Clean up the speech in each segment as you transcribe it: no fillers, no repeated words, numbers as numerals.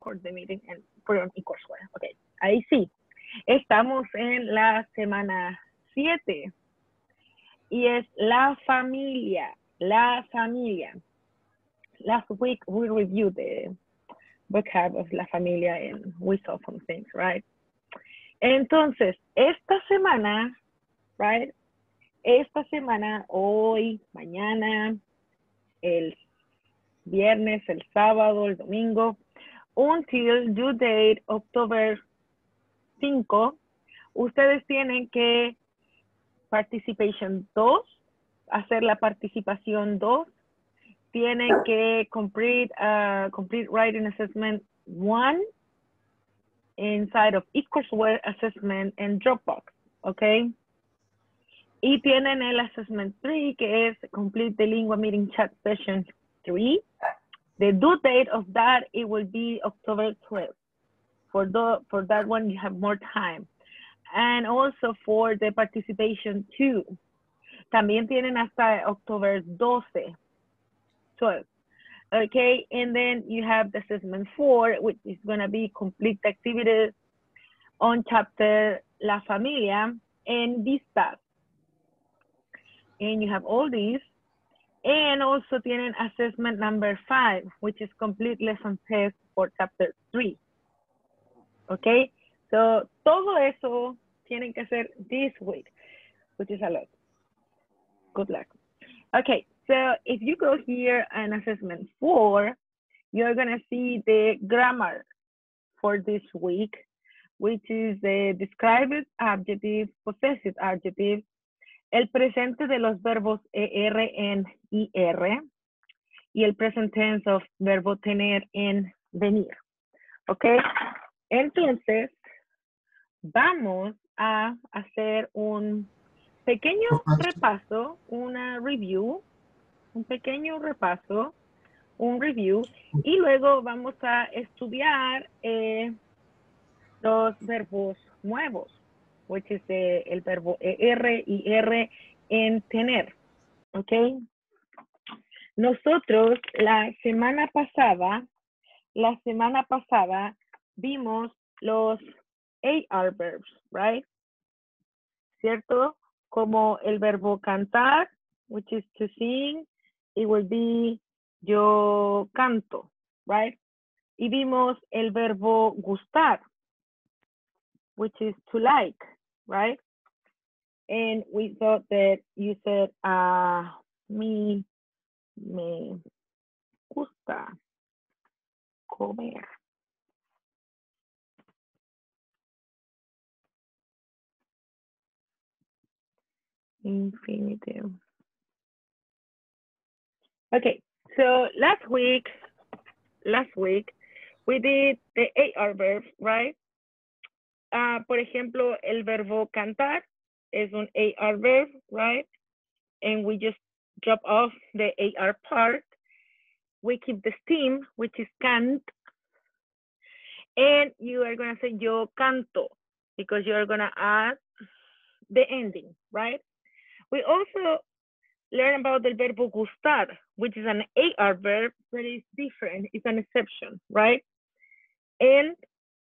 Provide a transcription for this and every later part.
record the meeting and put it on eCourseWare. Okay, ahí sí. Estamos en la semana 7 y es la familia, la familia. Last week we reviewed the vocab of la familia and we saw some things, right? Entonces, esta semana, right? Esta semana, hoy, mañana, el viernes, el sábado, el domingo, until due date October 5, ustedes tienen que participation 2, hacer la participación 2, tienen que complete writing assessment 1 inside of eCourseWare assessment and Dropbox, okay? Y tienen el assessment 3, que es complete the lingua meeting chat session 3. The due date of that, it will be October 12th. For that one, you have more time. And also for the participation 2, también tienen hasta October 12, 12. Okay, and then you have the assessment 4, which is going to be complete activities on chapter La Familia and Vistas. And you have all these. And also tienen assessment number 5, which is complete lesson test for chapter 3. Okay, so todo eso tienen que hacer this week, which is a lot. Good luck. Okay, so if you go here and assessment 4, you're gonna see the grammar for this week, which is the described adjective, possessive adjective, el presente de los verbos er en ir, y el present tense of verbo tener en venir. Okay, entonces vamos a hacer un pequeño repaso, una review, un pequeño repaso, un review, y luego vamos a estudiar los verbos nuevos, which is el verbo er y ir en tener, ¿ok? Nosotros la semana pasada vimos los AR verbs, right? ¿Cierto? Como el verbo cantar, which is to sing, it will be yo canto, right? Y vimos el verbo gustar, which is to like, right? And we thought that you said, me gusta comer. Infinitive. Okay, so last week we did the AR verbs, right? Por ejemplo, el verbo cantar es un AR verb, right? And we just drop off the AR part. We keep the stem, which is cant. And you are going to say yo canto because you're going to add the ending, right? We also learn about the verbo gustar, which is an AR verb, but it's different. It's an exception, right? And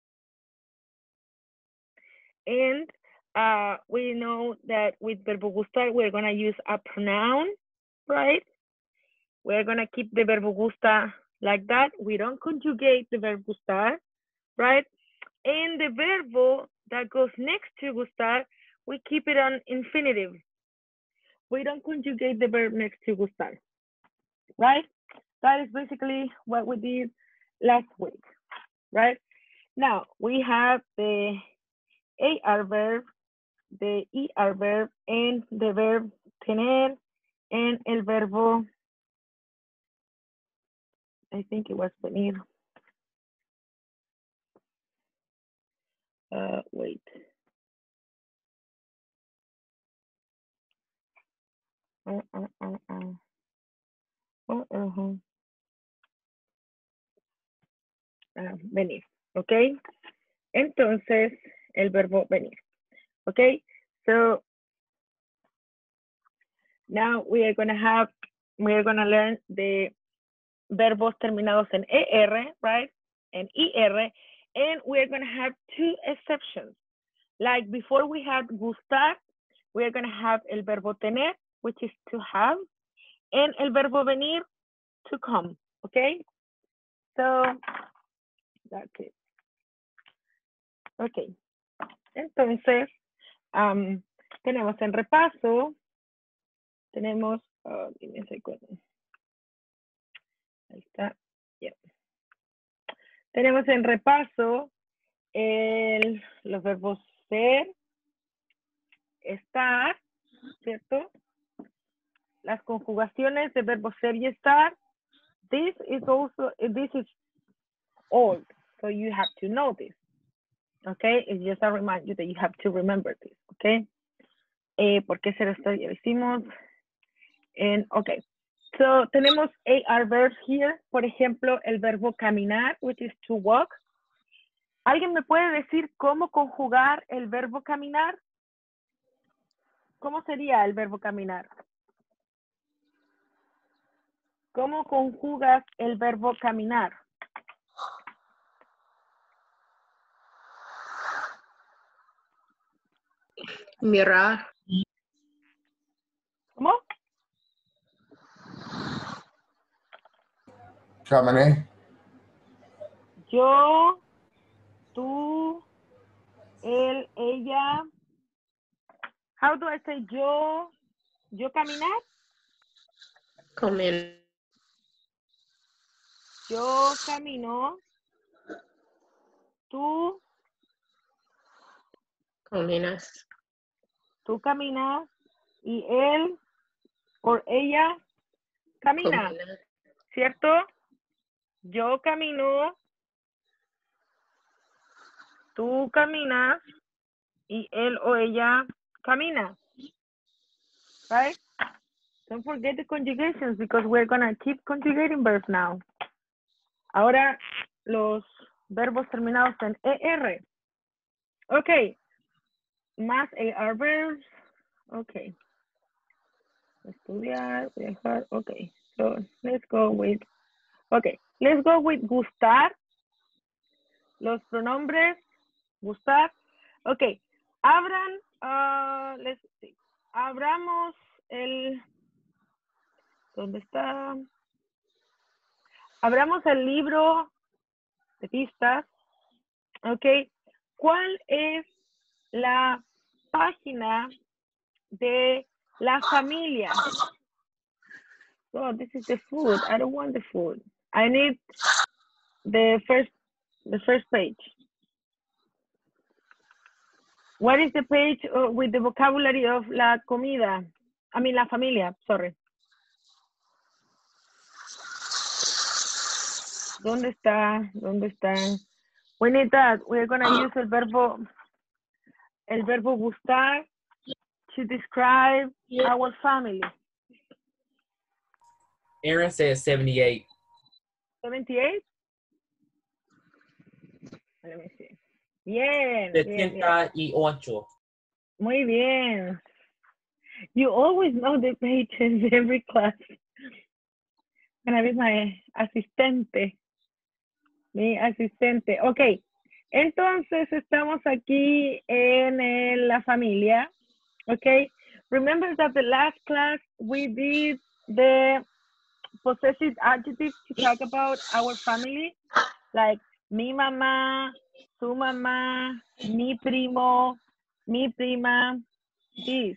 we know that with verbo gustar, we're going to use a pronoun, right? We're going to keep the verbo gusta like that. We don't conjugate the verb gustar, right? And the verbo that goes next to gustar, we keep it on infinitive. We don't conjugate the verb next to gustar, right? That is basically what we did last week, right? Now, we have the AR verb, the ER verb, and the verb tener, and el verbo, I think it was venir. Wait. Venir, ¿ok? Entonces, el verbo venir, ¿ok? So, now we are going to learn the verbos terminados en ER, right? and ER, and we're going to have two exceptions. Like before we had gustar, we're going to have el verbo tener, which is to have, and el verbo venir, to come, okay? So, that's it. Okay. Entonces, tenemos en repaso, tenemos, give me a second. Ahí está, yeah. Tenemos en repaso los verbos ser, estar, ¿cierto? Las conjugaciones de verbos ser y estar. This is old, so you have to know this. Okay, it's just a reminder that you have to remember this, okay? ¿Por qué ser estar? Ya lo hicimos. And, okay, so tenemos AR verbs here. Por ejemplo, el verbo caminar, which is to walk. ¿Alguien me puede decir cómo conjugar el verbo caminar? ¿Cómo sería el verbo caminar? ¿Cómo conjugas el verbo caminar? Mirar. ¿Cómo? Caminé. Yo, tú, él, ella. How do I say yo caminar? Comer. Yo camino. Tú Caminas. caminas. Y él o ella camina. Caminar. ¿Cierto? Yo camino. Tú caminas. Y él o ella camina. Right? Don't forget the conjugations because we're going to keep conjugating verbs now. Ahora los verbos terminados en ER. Ok. Más AR verbs. Ok. Estudiar, viajar. Ok. So let's go with. Ok. Let's go with gustar. Los pronombres. Gustar. Ok. Abran. Let's see. Abramos el. ¿Dónde está? Abramos el libro de pistas. Ok. ¿Cuál es la página de la familia? Oh, this is the food. I don't want the food. I need the first page. What is the page with the vocabulary of la comida? I mean, la familia, sorry. ¿Dónde está? ¿Dónde están? We need that. We're going to use el verbo gustar to describe our family. Aaron says 78. 78? Let me see. Bien, bien, bien. 78. Muy bien. You always know the pages every class. Gonna be my asistente. Mi asistente. Ok. Entonces estamos aquí en la familia. Ok. Remember that the last class we did the possessive adjectives to talk about our family. Like mi mamá, su mamá, mi primo, mi prima. This.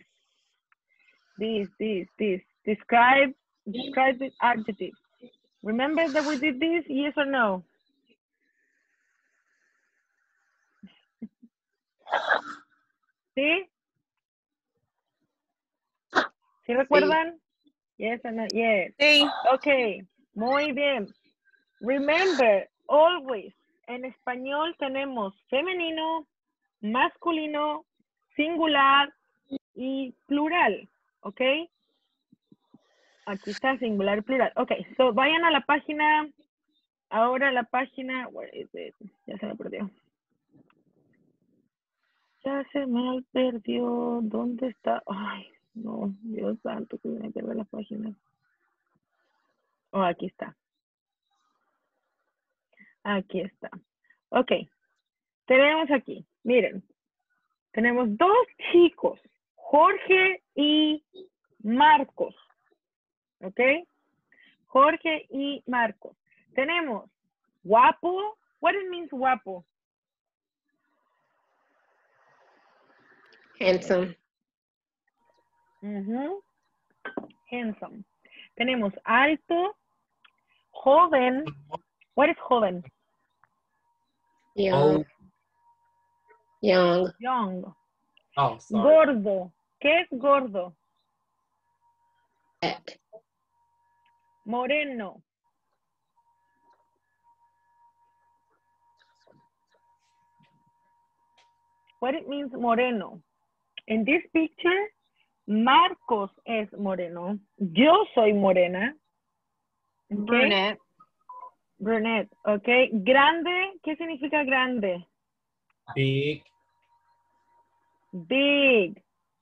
Describe with adjectives. Remember that we did this, yes or no? ¿Sí? ¿Sí recuerdan? Yes or no? Yes. Sí. Okay, muy bien. Remember, always, en español tenemos femenino, masculino, singular y plural, ¿ok? Aquí está singular y plural. Ok, so vayan a la página, ahora la página, where is it? Ya se me perdió. Ya se me perdió, ¿dónde está? Ay, no, Dios santo, que me pierde la página. Oh, aquí está. Aquí está. Ok. Tenemos aquí, miren. Tenemos dos chicos, Jorge y Marcos. ¿Ok? Jorge y Marcos. Tenemos guapo. What it means guapo? Handsome. Handsome. Tenemos alto, joven. What is joven? Young. Oh, Young. Young. oh, sorry. Gordo. ¿Qué es gordo? Fat. Moreno. What it means moreno? In this picture, Marcos es moreno. Yo soy morena. Okay. Brunette. Brunette, ok. Grande, ¿qué significa grande? Big. Big.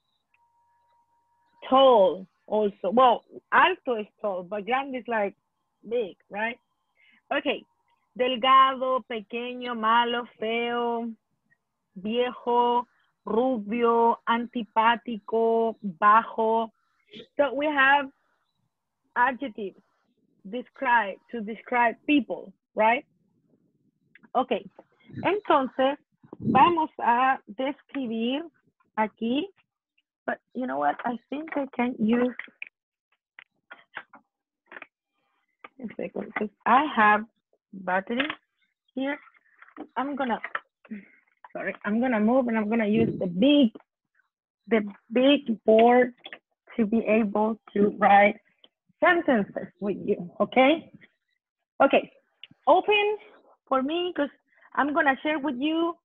Tall also. Well, alto is tall, but grande is like big, right? Ok. Delgado, pequeño, malo, feo, viejo, rubio, antipático, bajo. So we have adjectives to describe people, right? Ok. Entonces, vamos a describir aquí. But you know what? I think I can use a second because I have battery here. I'm gonna move and I'm gonna use the big board to be able to write sentences with you, okay? Okay, open for me because I'm gonna share with you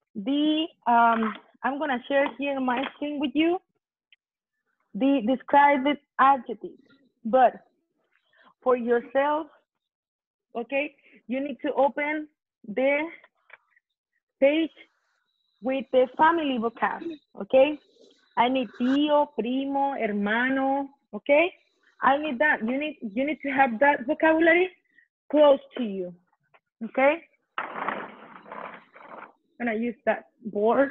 I'm gonna share here my screen with you the described adjectives, but for yourself, okay, you need to open the page with the family vocab, okay? I need tío, primo, hermano, okay? I need that. You need to have that vocabulary close to you, okay? I'm gonna use that board.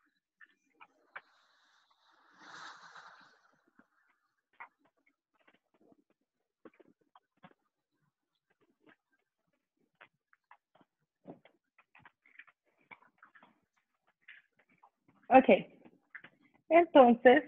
Okay. Entonces,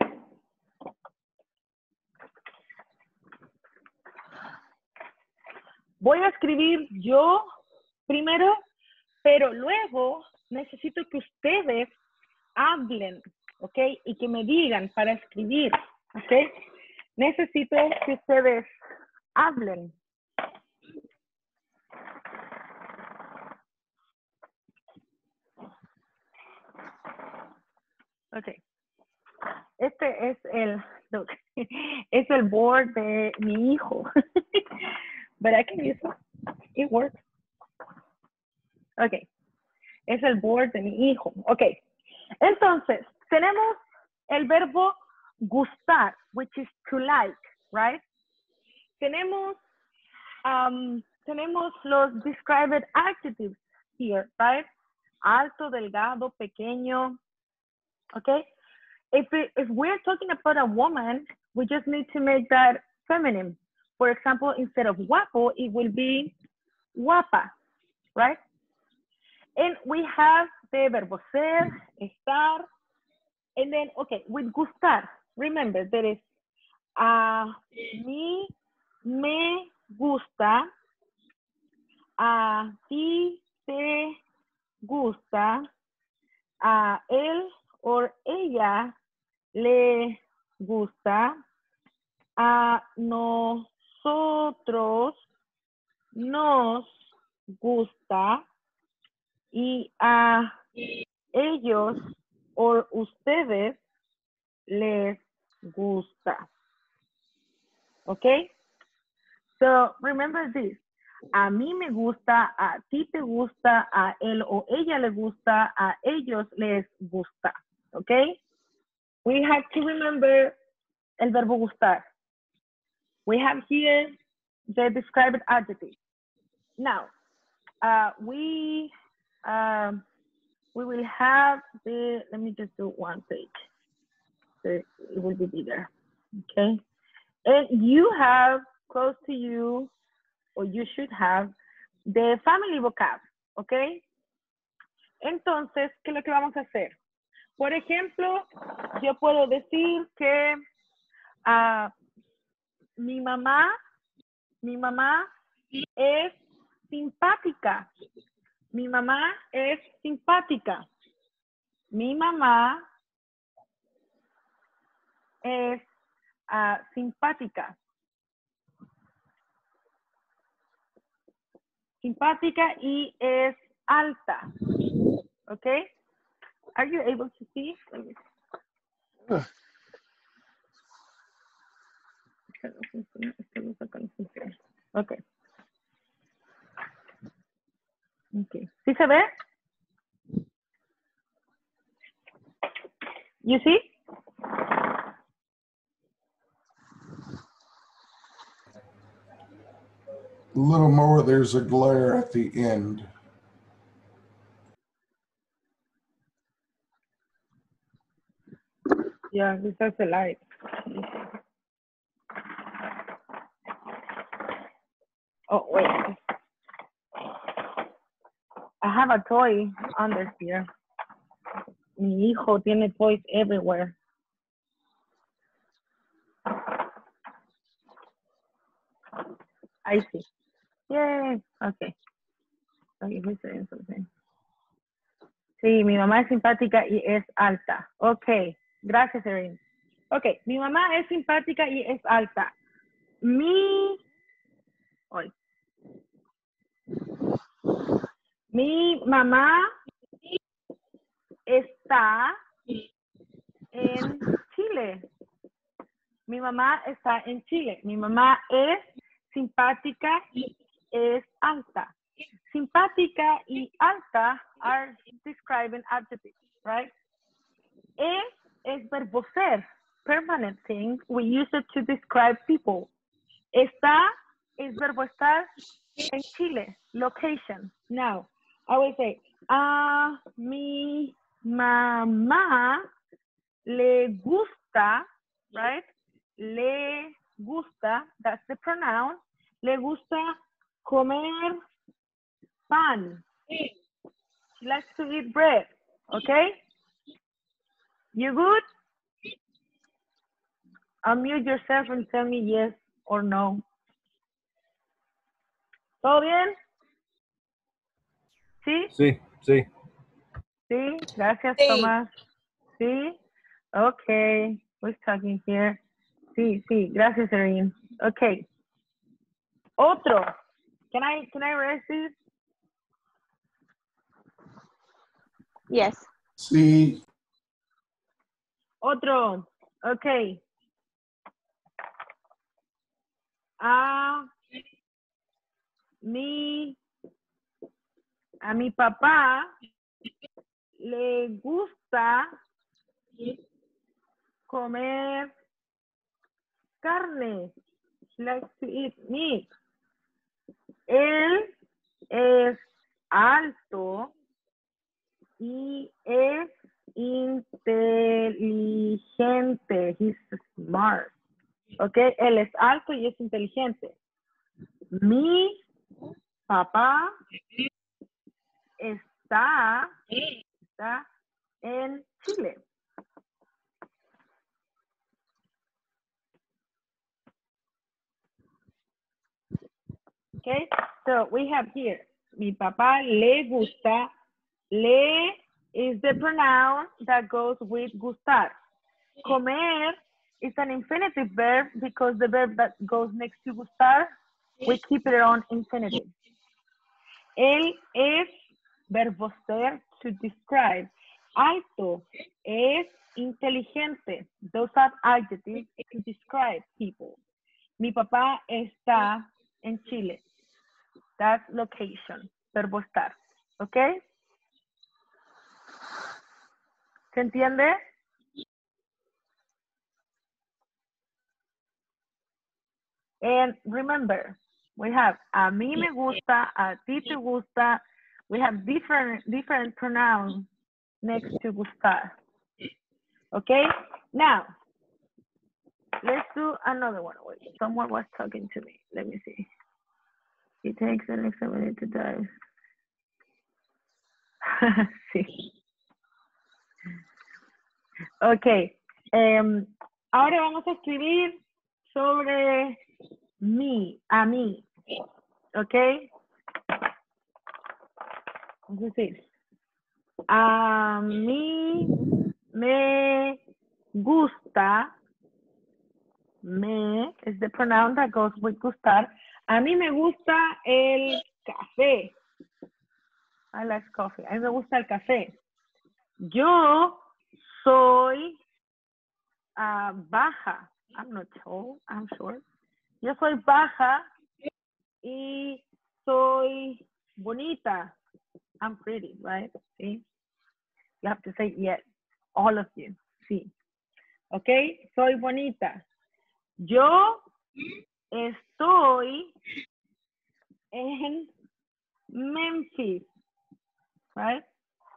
voy a escribir yo primero, pero luego necesito que ustedes hablen, ¿ok? Y que me digan para escribir, ¿ok? Necesito que ustedes hablen. Ok. Este es look, es el board de mi hijo. But I can use it. It works. Ok. Es el board de mi hijo. Ok. Entonces, tenemos el verbo gustar, which is to like, right? Tenemos los described adjectives here, right? Alto, delgado, pequeño. Okay? If we're talking about a woman, we just need to make that feminine. For example, instead of guapo, it will be guapa, right? And we have the verbo ser, estar, and then, okay, with gustar, remember, there is a mí me gusta, a ti te gusta, a él o ella le gusta, a nosotros nos gusta y a ellos o ustedes les gusta. Okay? So remember this. A mí me gusta, a ti te gusta, a él o ella le gusta, a ellos les gusta. Okay? We have to remember el verbo gustar. We have here the described adjective. Now, We will have let me just do one page. So it will be bigger. Okay. And you have close to you, or you should have, the family vocab. Okay. Entonces, ¿qué es lo que vamos a hacer? Por ejemplo, yo puedo decir que mi mamá es simpática. Mi mamá es simpática. Mi mamá es simpática. Simpática y es alta. Okay? Are you able to see? Okay. Okay. ¿Sí se ve? You see? A little more, there's a glare at the end. Yeah, this has a light. Oh, wait. I have a toy under here. Mi hijo tiene toys everywhere. I see. Yay. Okay. Okay, who's saying something? Sí, mi mamá es simpática y es alta. Ok, gracias, Erin. Ok, mi mamá es simpática y es alta. Mi mamá está en Chile. Mi mamá está en Chile. Mi mamá es simpática, es alta. Simpática y alta are describing adjectives, right? Es verbo ser, permanent thing. We use it to describe people. Está es verbo estar en Chile, location. Now, I will say, a mi mamá le gusta, right? Le gusta, that's the pronoun. Le gusta comer pan. She likes to eat bread, okay? You good? Unmute yourself and tell me yes or no. ¿Todo bien? ¿Sí? Sí, sí. Sí, gracias, Sí. Tomás. Sí, okay. Who's talking here? Sí, sí, gracias, Erin. Okay. Otro. Can I erase this? Yes. See, Otro. Okay. A mi papá le gusta comer carne. He likes to eat meat. Él es alto y es inteligente. He's smart. Ok, él es alto y es inteligente. Mi papá está en Chile. Okay, so we have here, mi papá le gusta. Le is the pronoun that goes with gustar. Comer is an infinitive verb because the verb that goes next to gustar, we keep it on infinitive. Él es verbo ser, to describe. Alto es inteligente. Those are adjectives to describe people. Mi papá está en Chile. That's location, verbo estar. ¿Ok? ¿Se entiende? And remember, We have a mí me gusta, a ti te gusta. We have different pronouns next to gustar. Okay? Now, let's do another one. Wait, someone was talking to me. Let me see. It takes an extra minute to dive. Sí. Ok. Ahora vamos a escribir sobre mí, a mí. Ok. Es decir, a mí me gusta. Me is the pronoun that goes with gustar. A mí me gusta el café. I like coffee. A mí me gusta el café. Yo soy baja. I'm not tall, I'm short. Yo soy baja y soy bonita. I'm pretty, right? See? You have to say yes. All of you. Sí. Okay? Soy bonita. Yo estoy en Memphis, right?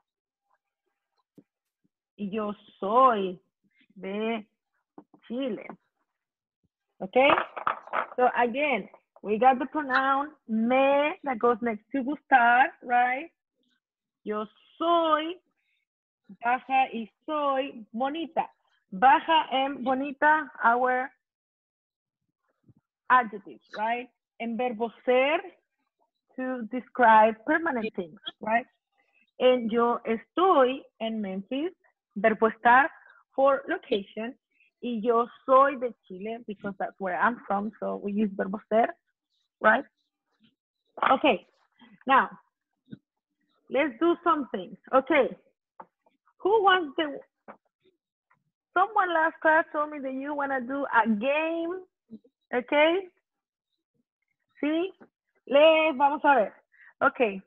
Y yo soy de Chile. Okay? So again, we got the pronoun me that goes next to gustar, right? Yo soy baja y soy bonita. Baja and bonita, our adjectives, right? En verbo ser, to describe permanent things, right? And yo estoy en Memphis, verbo estar for location, y yo soy de Chile because that's where I'm from, so we use verbo ser, right? Okay, now, let's do something. Okay, who wants the, someone last class told me that you want to do a game, okay? Sí, vamos a ver. Okay.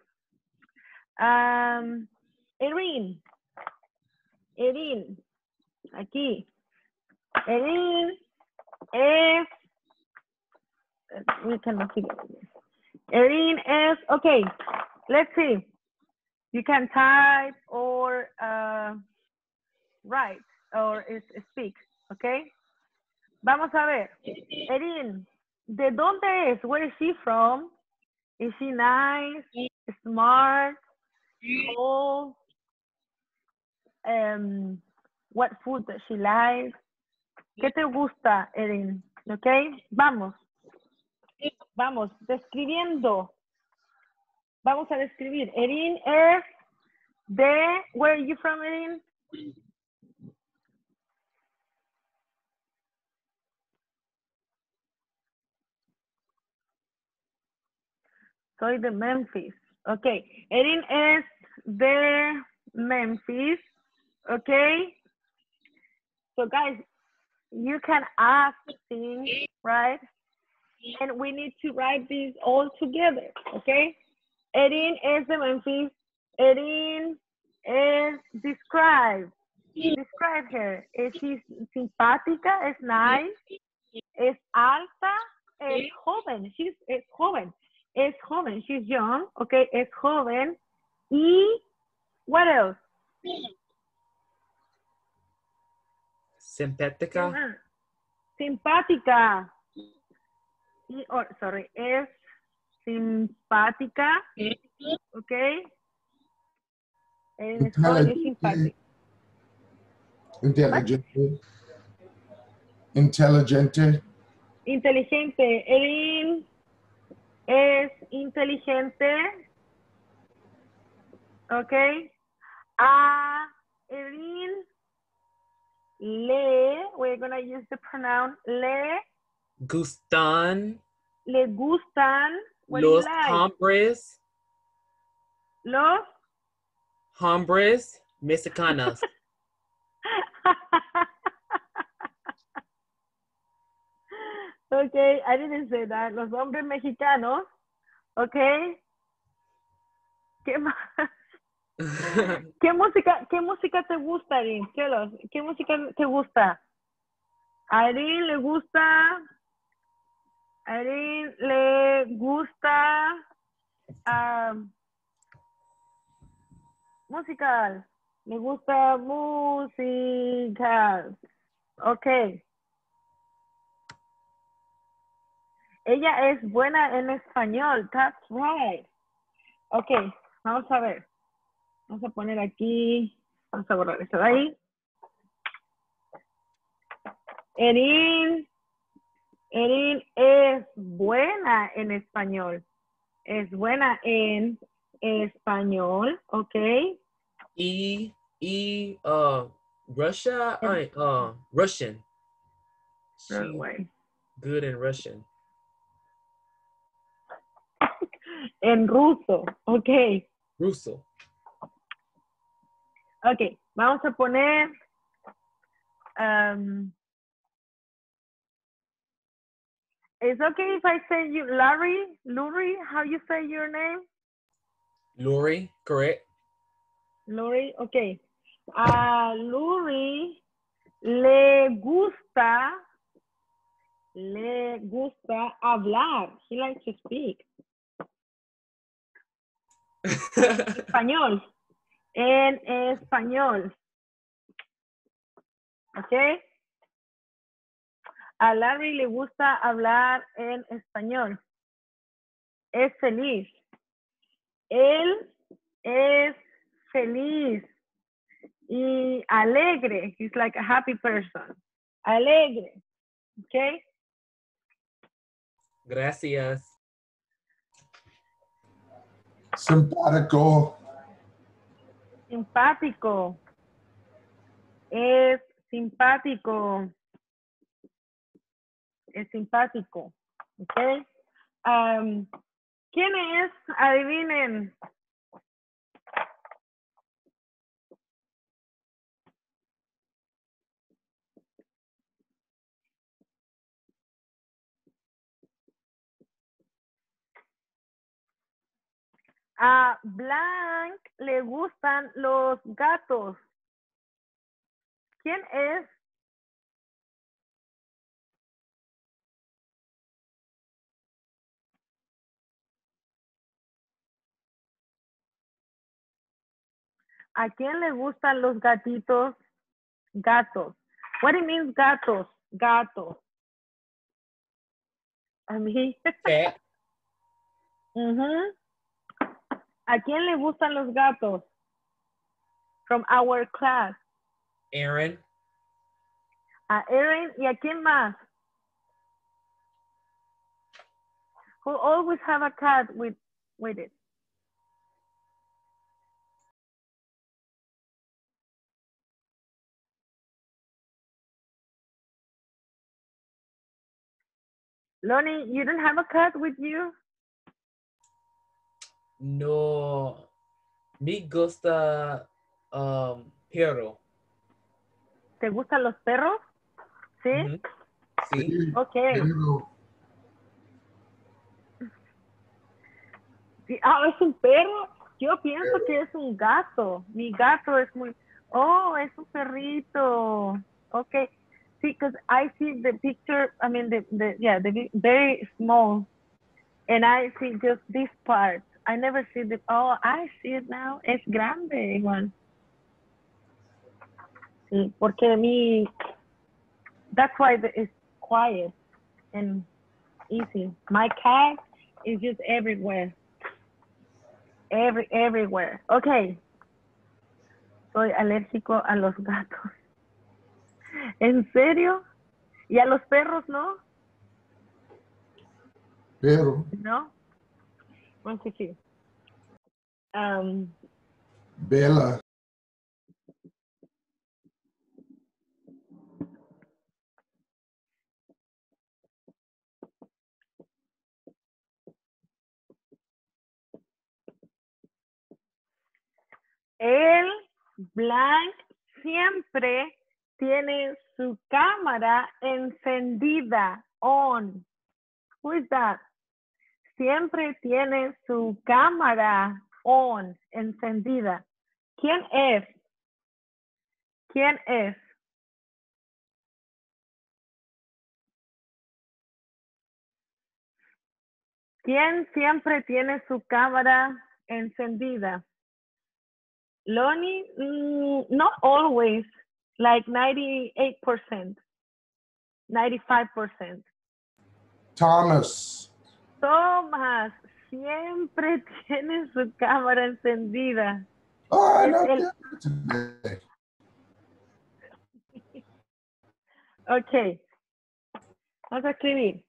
Erin, aquí. Erin es, we cannot see it. Erin is, okay, let's see. You can type or write or speak, okay? Vamos a ver. Erin, ¿de dónde es? Where is she from? Is she nice, smart, tall? What food does she like? ¿Qué te gusta, Erin? ¿Ok? Vamos, describiendo. Vamos a describir. Erin es de, where are you from, Erin? Soy de Memphis. Ok. Erin es de Memphis. Ok. So guys, you can ask things, right? And we need to write these all together, okay? Erin es de Memphis. Erin is describe her. Es simpática, es nice, es alta, es joven. Es joven. She's young, okay? Es joven. Y what else? Simpática. Simpática. Sorry, es simpática, ¿ok? Es joven y simpática. Inteligente. Inteligente. Erin es inteligente, ¿ok? A Erin we're gonna use the pronoun le Gustan. Le gustan. What Los do you like? hombres. Los Hombres mexicanos. Okay, I didn't say that. Los hombres mexicanos. Okay. ¿Qué más? ¿Qué música te gusta, Erin? ¿Qué música te gusta? A Erin le gusta A Erin le gusta musical. Le gusta musical. Ok. Ella es buena en español. That's right. Ok, vamos a ver. Vamos a poner aquí. Vamos a borrar esto de ahí. Erin es buena en español. Es buena en español. Ok. Russia, Russian. She's Right. good in Russian. En ruso. Ok. Russo. Ok. Vamos a poner. It's okay if I say you, Luri, how you say your name? Lori, correct? Luri, okay. A Luri le gusta hablar. He likes to speak. Español. En español. Okay. A Larry le gusta hablar en español. Es feliz. Él es feliz y alegre. He's like a happy person. Alegre. Okay. Gracias. Simpático. Simpático. Es simpático. Es simpático. Okay. ¿Quién es? Adivinen. A Blanc le gustan los gatos. ¿Quién es? ¿A quién le gustan los gatitos? Gatos. What it means gatos? Gatos. A mí. Cat. ¿A quién le gustan los gatos? From our class. Aaron. A Erin y a quién más? Who always have a cat with it. Lonnie, you don't have a cat with you? No. Me gusta perro. ¿Te gustan los perros? ¿Sí? Sí. Ok. Pero Sí. Ah, ¿es un perro? Yo pienso que es un gato. Mi gato es muy... Oh, es un perrito. Ok. Sí, because I see the picture, I mean, the very small. And I see just this part. I never see the... Oh, I see it now. Es grande igual. Sí, porque mi... That's why it's quiet and easy. My cat is just everywhere. Everywhere. Okay. Soy alérgico a los gatos. ¿En serio? ¿Y a los perros no? pero No. Vamos aquí. Bella. El Blanc siempre tiene su cámara encendida. On. Who is that? Siempre tiene su cámara on, encendida. ¿Quién es? ¿Quién es? ¿Quién siempre tiene su cámara encendida? Lonnie, not always, like 98%, 95%. Thomas. Tomás siempre tiene su cámara encendida. Oh, I Es know el- that today. Ok, vamos a escribir.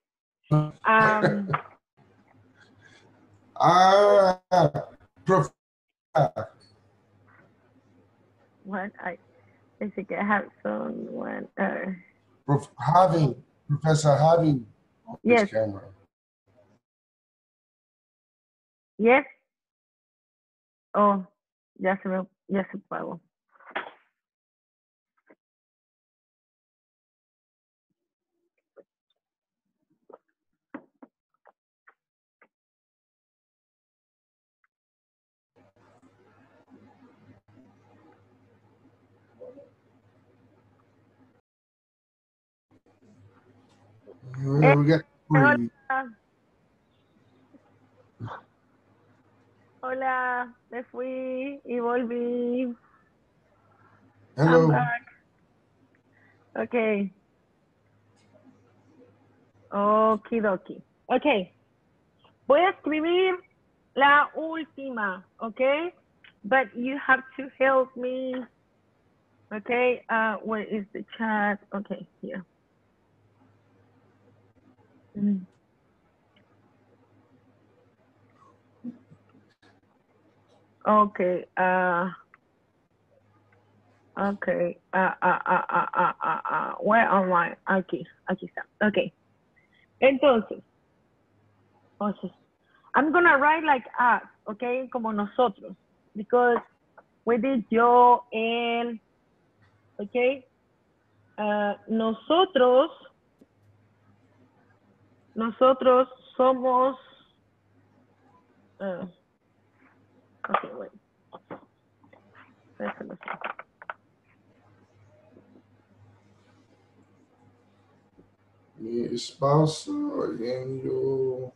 What I think I have someone. Professor Javi on Yes. his camera. Yes. Oh, ya se pagó. We got three. Hola, me fui y volví. I'm Hello. back. Okay. Okidoki. Okay. Voy a escribir la última, okay? But you have to help me. Okay, where is the chat? Okay, here. Okay, okay, where am I? Aquí está. Okay. Entonces, I'm gonna write like us, okay, como nosotros, because we did yo, él, okay. Nosotros somos, okay, wait. Mi esposa y yo.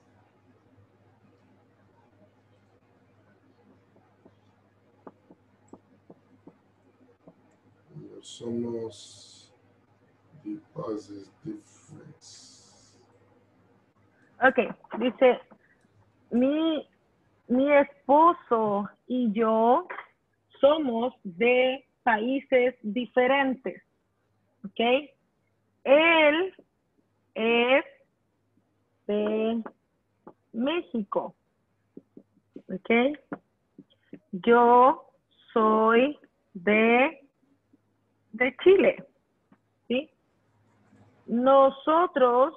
Somos because difference. Okay, dice, mi esposo y yo somos de países diferentes, ¿ok? Él es de México, ¿ok? Yo soy de Chile, ¿sí? Nosotros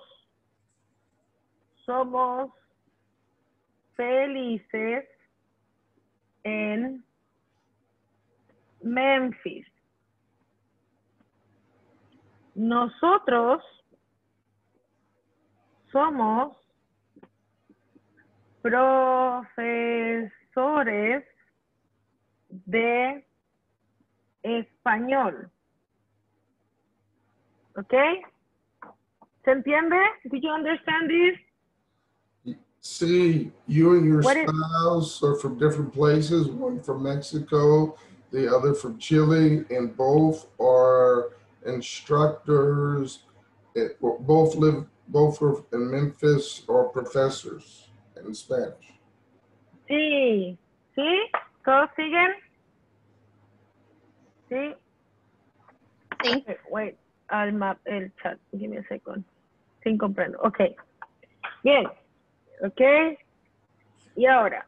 somos felices en Memphis. Nosotros somos profesores de español. ¿Ok? ¿Se entiende? Did you understand this? See, you and your What is- spouse are from different places, one from Mexico, the other from Chile, and both are instructors. Both are in Memphis, or professors in Spanish. Sí. ¿Sí? ¿Todos siguen? Sí. Sí. Okay, wait, I'll map el chat. Give me a second. Sí, comprendo. Ok. Bien. Ok. Y ahora.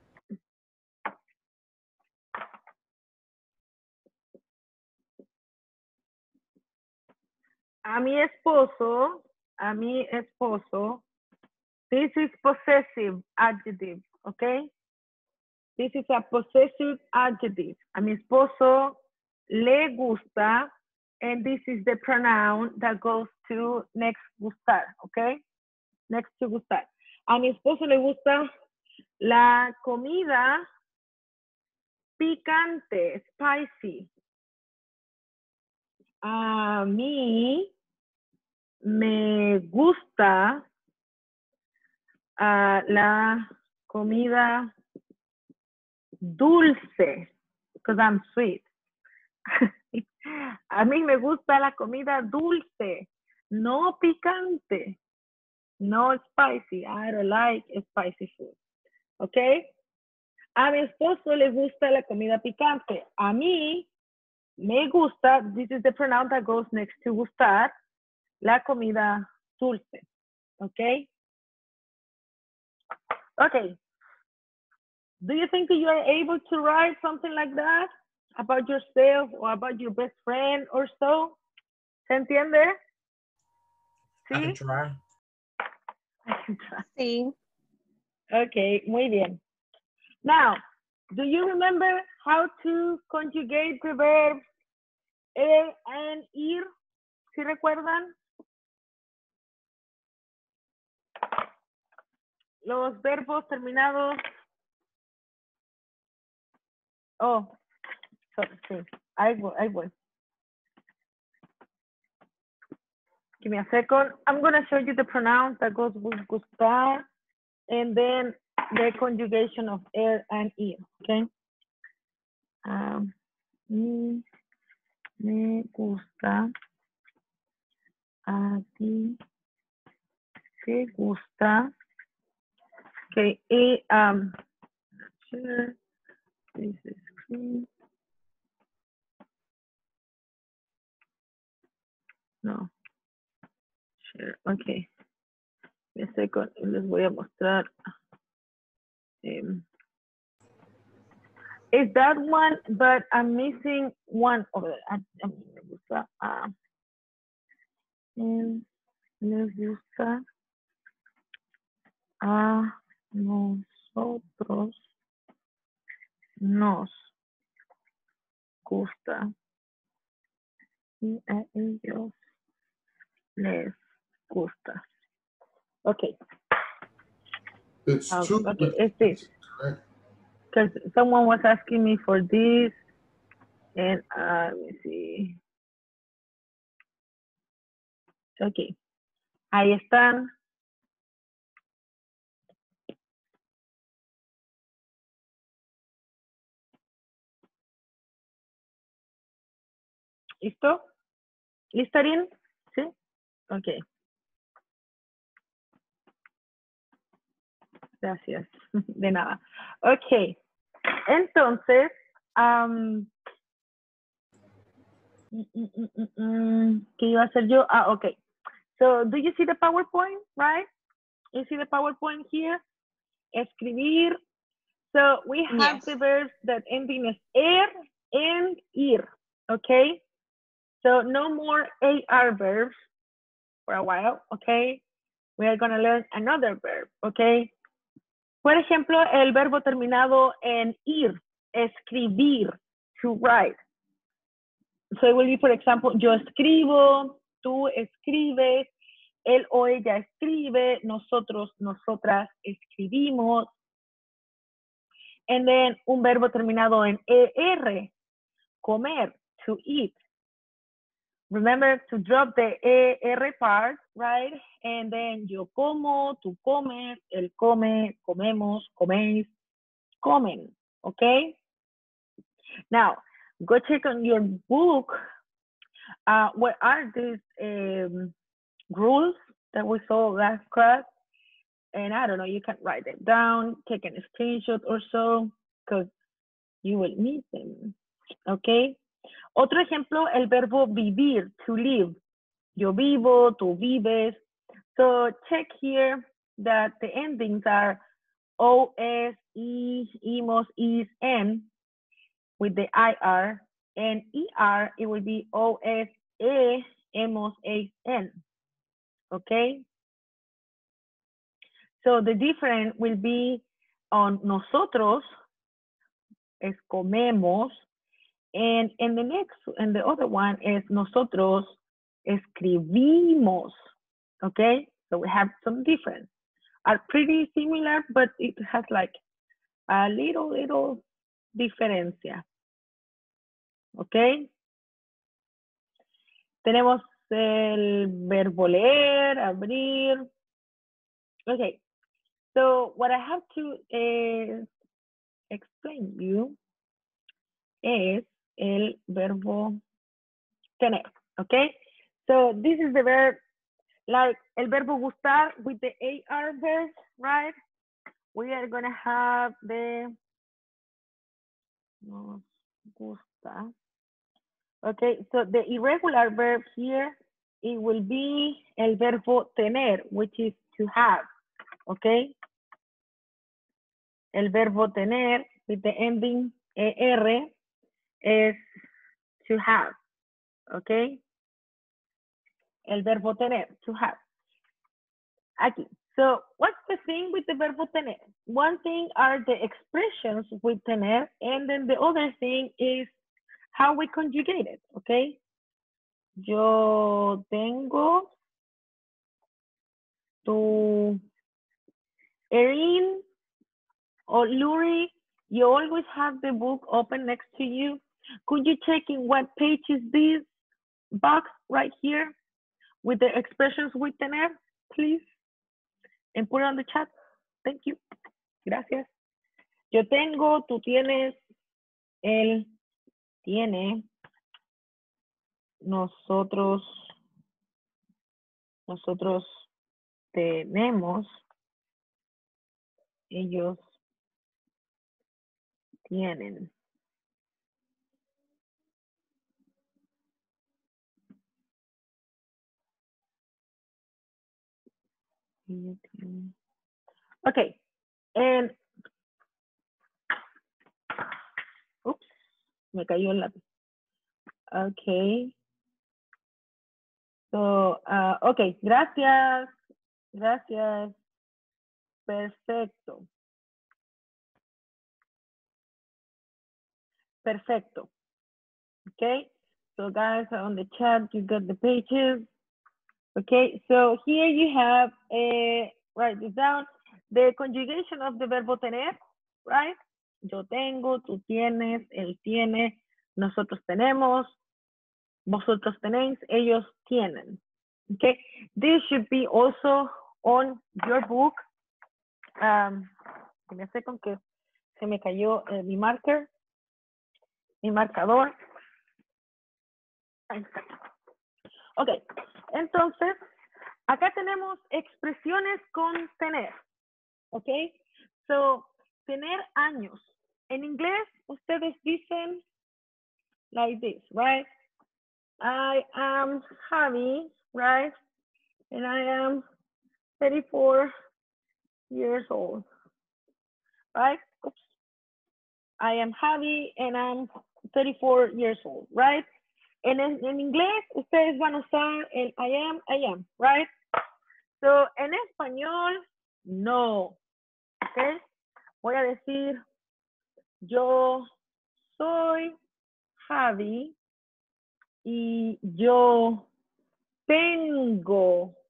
A mi esposo, this is possessive adjective, okay? This is a possessive adjective. A mi esposo le gusta, and this is the pronoun that goes to next gustar, okay? Next to gustar. A mi esposo le gusta la comida picante, spicy. A mí me gusta La comida dulce, because I'm sweet. A mí me gusta la comida dulce, no picante, no spicy. I don't like spicy food. ¿Ok? A mi esposo le gusta la comida picante. A mí me gusta, this is the pronoun that goes next to gustar, la comida dulce. ¿Ok? Okay. Do you think that you are able to write something like that about yourself or about your best friend or so? ¿Se entiende? I can ¿Sí? try. Sí. Okay, muy bien. Now, do you remember how to conjugate the verbs er and ir? ¿Sí recuerdan? Los verbos terminados. Oh, sorry, sí. Ahí voy. Give me a second. I'm going to show you the pronouns that goes with gustar and then the conjugation of er and ir, okay? Me gusta, a ti te gusta. Okay, y sure, this is clean. No, sure, okay. Un segundo, les voy a mostrar. Is that one, but I'm missing one over there. Me gusta, me gusta a nosotros, nos gusta y a ellos les gusta. Okay. It's two. Okay, it's this. Correct. Because someone was asking me for this, and let me see. Okay, ahí están. ¿Listo? ¿Listarín? ¿Sí? Okay. Gracias. De nada. Okay. Entonces, ¿qué iba a hacer yo? Okay. So, do you see the PowerPoint, right? You see the PowerPoint here? Escribir. So, we have Yes. the verbs that end in er and ir, okay? So, no more AR verbs for a while, okay? We are going to learn another verb, okay? Por ejemplo, el verbo terminado en ir, escribir, to write. So it will be, for example, yo escribo, tú escribes, él o ella escribe, nosotros, nosotras escribimos. And then un verbo terminado en ER, comer, to eat. Remember to drop the ER part, right? And then yo como, tú comes, él come, comemos, coméis, comen, okay? Now, go check on your book. What are these rules that we saw last class? And I don't know, you can write them down, take a screenshot or so, because you will need them, okay? Otro ejemplo, el verbo vivir, to live. Yo vivo, tú vives. So check here that the endings are OS, E, IMOS, IS, N with the IR. And ER, it will be OS, E, EMOS, AS, N. Okay? So the difference will be on nosotros, es comemos, and the other one is nosotros escribimos. Okay, so we have some difference. Are pretty similar, but it has like a little diferencia. Okay. Tenemos el verbo leer, abrir. Okay. So what I have to explain you es el verbo tener, okay? So this is the verb, like el verbo gustar with the AR verb, right? We are gonna have the nos gusta. Okay, so the irregular verb here, it will be el verbo tener, which is to have, okay? El verbo tener with the ending ER is to have, okay? El verbo tener, to have. Aquí. So what's the thing with the verbo tener? One thing are the expressions with tener, and then the other thing is how we conjugate it, okay? Yo tengo, tu, Erin or Luri, you always have the book open next to you. Could you check in what page is this box right here with the expressions with tener, please? And put it on the chat. Thank you. Gracias. Yo tengo, tú tienes, él tiene, nosotros tenemos, ellos tienen. Okay, and oops, me cayó el lápiz. Okay. So, okay, gracias. Gracias. Perfecto. Perfecto. Okay, so guys on the chat, you got the pages. Okay, so here you have, write this down, the conjugation of the verbo tener, right? Yo tengo, tú tienes, él tiene, nosotros tenemos, vosotros tenéis, ellos tienen. Okay, this should be also on your book. Me sé con que se me cayó mi marker, mi marcador. Ahí está. Ok, entonces, acá tenemos expresiones con tener. Ok, so, tener años. En inglés, ustedes dicen like this, right? I am Javi, right? And I am 34 years old, right? Oops. I am Javi and I'm 34 years old, right? En inglés, ustedes van a usar el I am, right? So, en español, no, ¿ok? Voy a decir, yo soy Javi y yo tengo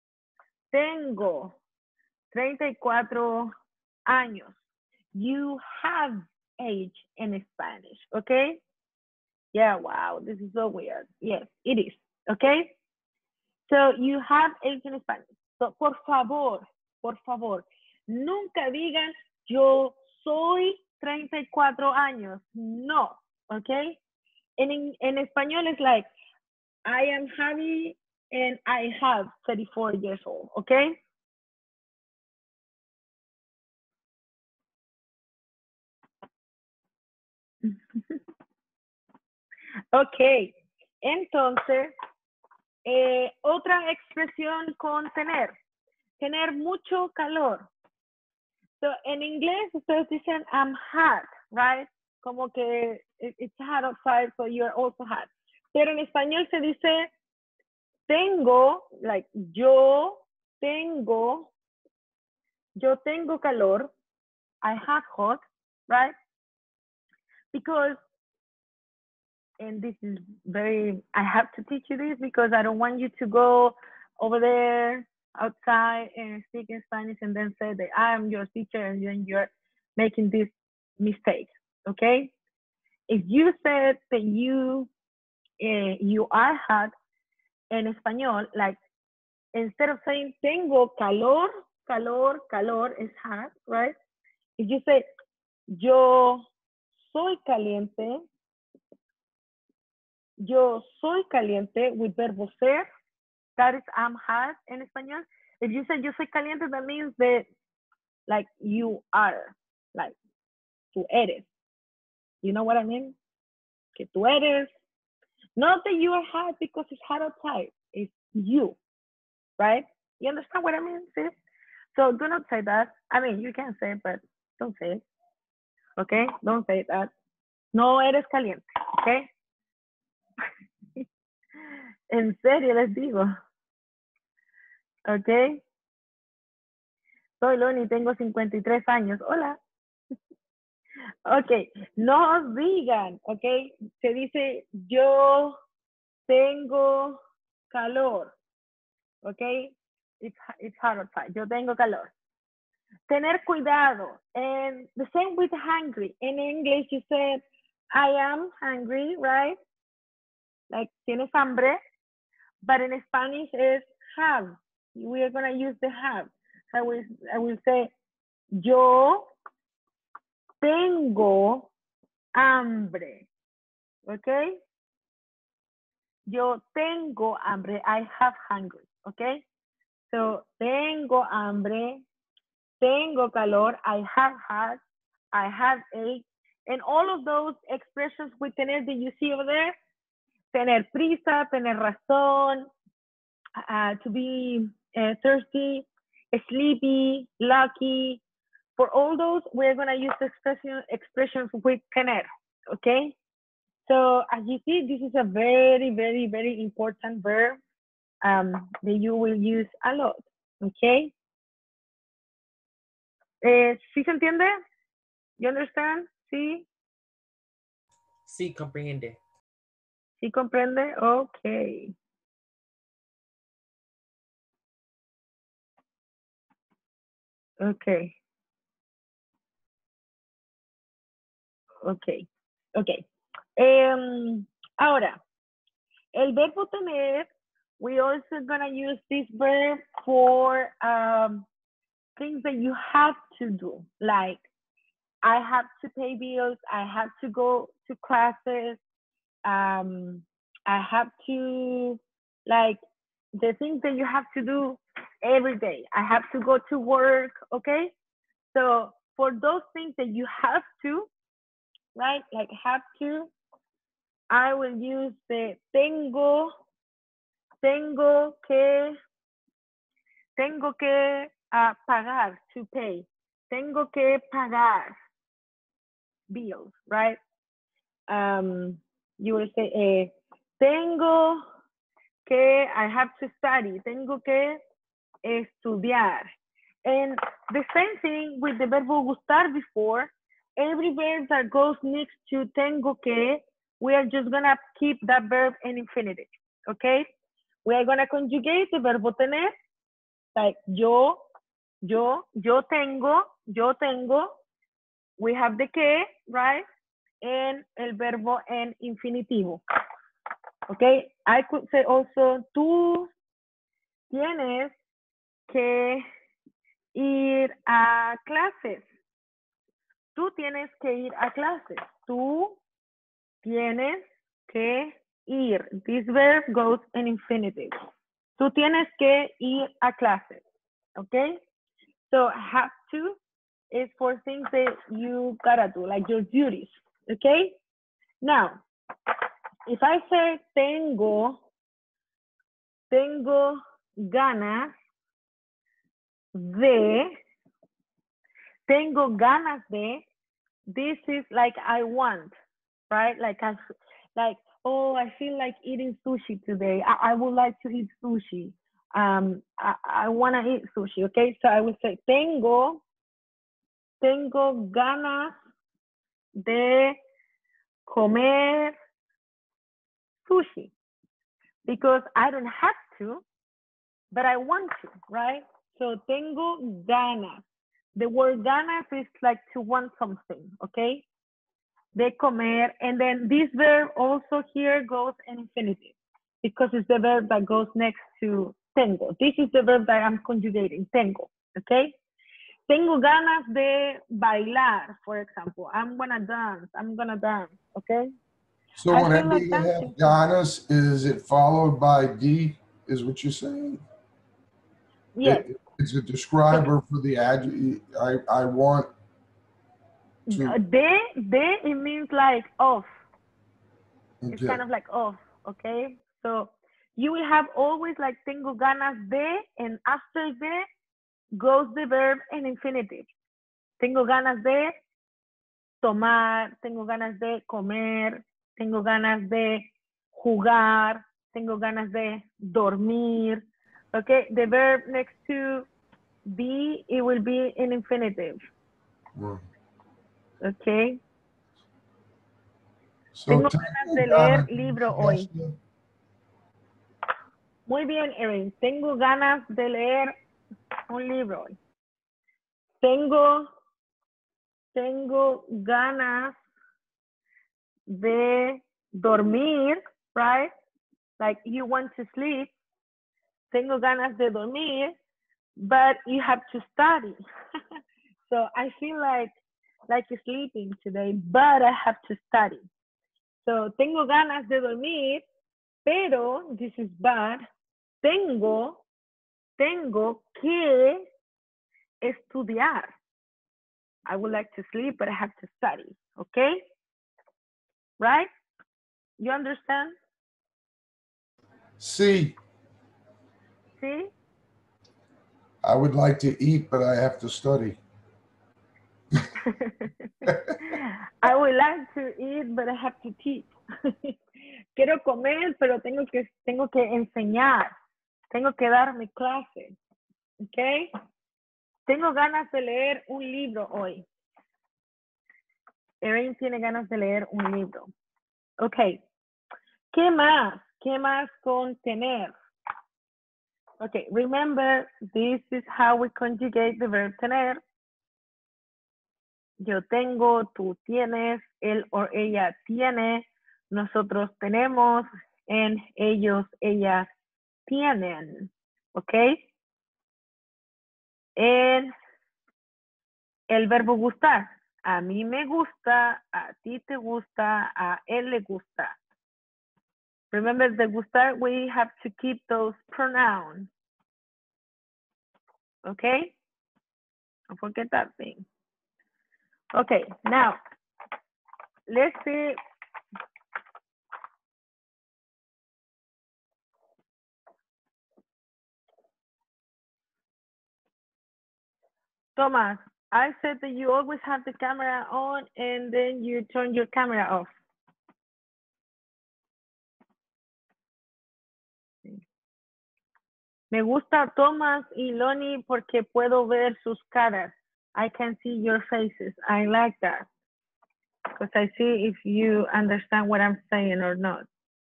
34 años. You have age in Spanish, okay? Yeah, wow, this is so weird. Yes, it is, okay? So you have age in Spanish. So, por favor, nunca digan yo soy 34 años. No, okay? En español es like, I am Javi and I have 34 years old, okay? Ok, entonces, otra expresión con tener mucho calor. So, en inglés, ustedes dicen, I'm hot, right? Como que it's hot outside, so you're also hot. Pero en español se dice, tengo, like, yo tengo calor. I have hot, right? Because, and this is very, I have to teach you this because I don't want you to go over there outside and speak in Spanish and then say that I am your teacher and then you're making this mistake, okay? If you said that you are hot in español, like instead of saying tengo calor, calor is hot, right? If you say, yo soy caliente with verbo ser, that is I'm hot in español. If you say yo soy caliente, that means that like you are, like tú eres. You know what I mean? Que tú eres. Not that you are hot because it's hot outside. It's you, right? You understand what I mean, sis? So do not say that. I mean, you can say it, but don't say it. Okay? Don't say that. No eres caliente, okay? En serio les digo. Okay? Soy Loni, tengo 53 años. Hola. Okay, no os digan, okay? Se dice yo tengo calor. Okay? It's hot outside. Yo tengo calor. Tener cuidado. And the same with hungry. In English, you said, I am hungry, right? Like, tienes hambre. But in Spanish, is have. We are going to use the have. I will say, yo tengo hambre. Okay? Yo tengo hambre. I have hungry. Okay? So, tengo hambre. Tengo calor, I have had, I have ate, and all of those expressions with tener that you see over there, tener prisa, tener razón, to be thirsty, sleepy, lucky. For all those, we're going to use the expressions with tener, okay? So as you see, this is a very, very, very important verb that you will use a lot, okay? ¿Sí se entiende? You understand? ¿Sí? Sí, comprende. ¿Sí comprende? Okay. Okay. Okay. Okay. Ahora, el verbo tener, we also gonna use this verb for things that you have to do, like I have to pay bills, I have to go to classes, I have to, like, the things that you have to do every day. I have to go to work, okay? So for those things that you have to, right, like have to, I will use the tengo que pagar, to pay. Tengo que pagar bills, right? You will say, tengo que, I have to study. Tengo que estudiar. And the same thing with the verbo gustar before. Every verb that goes next to tengo que, we are just going to keep that verb in infinitive, okay? We are going to conjugate the verbo tener, like yo tengo. We have the que, right? And el verbo en infinitivo. Okay, I could say also, tú tienes que ir a clases. Tú tienes que ir a clases. Tú tienes que ir. This verb goes in infinitive. Tú tienes que ir a clases. Okay? So have to is for things that you gotta do, like your duties. Okay? Now, if I say tengo ganas de, this is like I want, right? Like, oh, I feel like eating sushi today. I would like to eat sushi. I want to eat sushi, okay? So I would say, tengo ganas de comer sushi. Because I don't have to, but I want to, right? So tengo ganas. The word ganas is like to want something, okay? De comer, and then this verb also here goes in infinitive because it's the verb that goes next to tengo. This is the verb that I'm conjugating, tengo, Okay? Tengo ganas de bailar, for example. I'm gonna dance. I'm gonna dance. Okay? So I feel whenever like you dancing. have ganas, is it followed by D, is what you're saying? Yes. It's a describer for the adjective. I want to. De, it means like off. It's Okay. kind of like off, okay? So you will have always like tengo ganas de, and after de goes the verb in infinitive. Tengo ganas de tomar, tengo ganas de comer, tengo ganas de jugar, tengo ganas de dormir. Okay, the verb next to be, it will be in infinitive. Right. Okay. So Tengo tengo ganas de leer ganas, libro hoy. Muy bien, Erin. Tengo ganas de leer un libro hoy. Tengo ganas de dormir, right? Like you want to sleep. Tengo ganas de dormir, but you have to study. So I feel like sleeping today, but I have to study. So tengo ganas de dormir, pero this is bad. Tengo que estudiar. I would like to sleep, but I have to study. Okay? Right? You understand? C, See? I would like to eat, but I have to study. I would like to eat, but I have to teach. Quiero comer, pero tengo que enseñar. Tengo que dar mi clase. Okay? Tengo ganas de leer un libro hoy. Erin tiene ganas de leer un libro. Okay. ¿Qué más? ¿Qué más con tener? Okay, remember, this is how we conjugate the verb tener. Yo tengo, tú tienes, él o ella tiene, nosotros tenemos, and ellos, ellas tienen. Okay? And el verbo gustar. A mí me gusta, a ti te gusta, a él le gusta. Remember the gustar, we have to keep those pronouns. Okay? Don't forget that thing. Okay, now, let's see. Thomas, I said that you always have the camera on and then you turn your camera off. Me gusta Thomas y Lonnie porque puedo ver sus caras. I can see your faces. I like that. Because I see if you understand what I'm saying or not.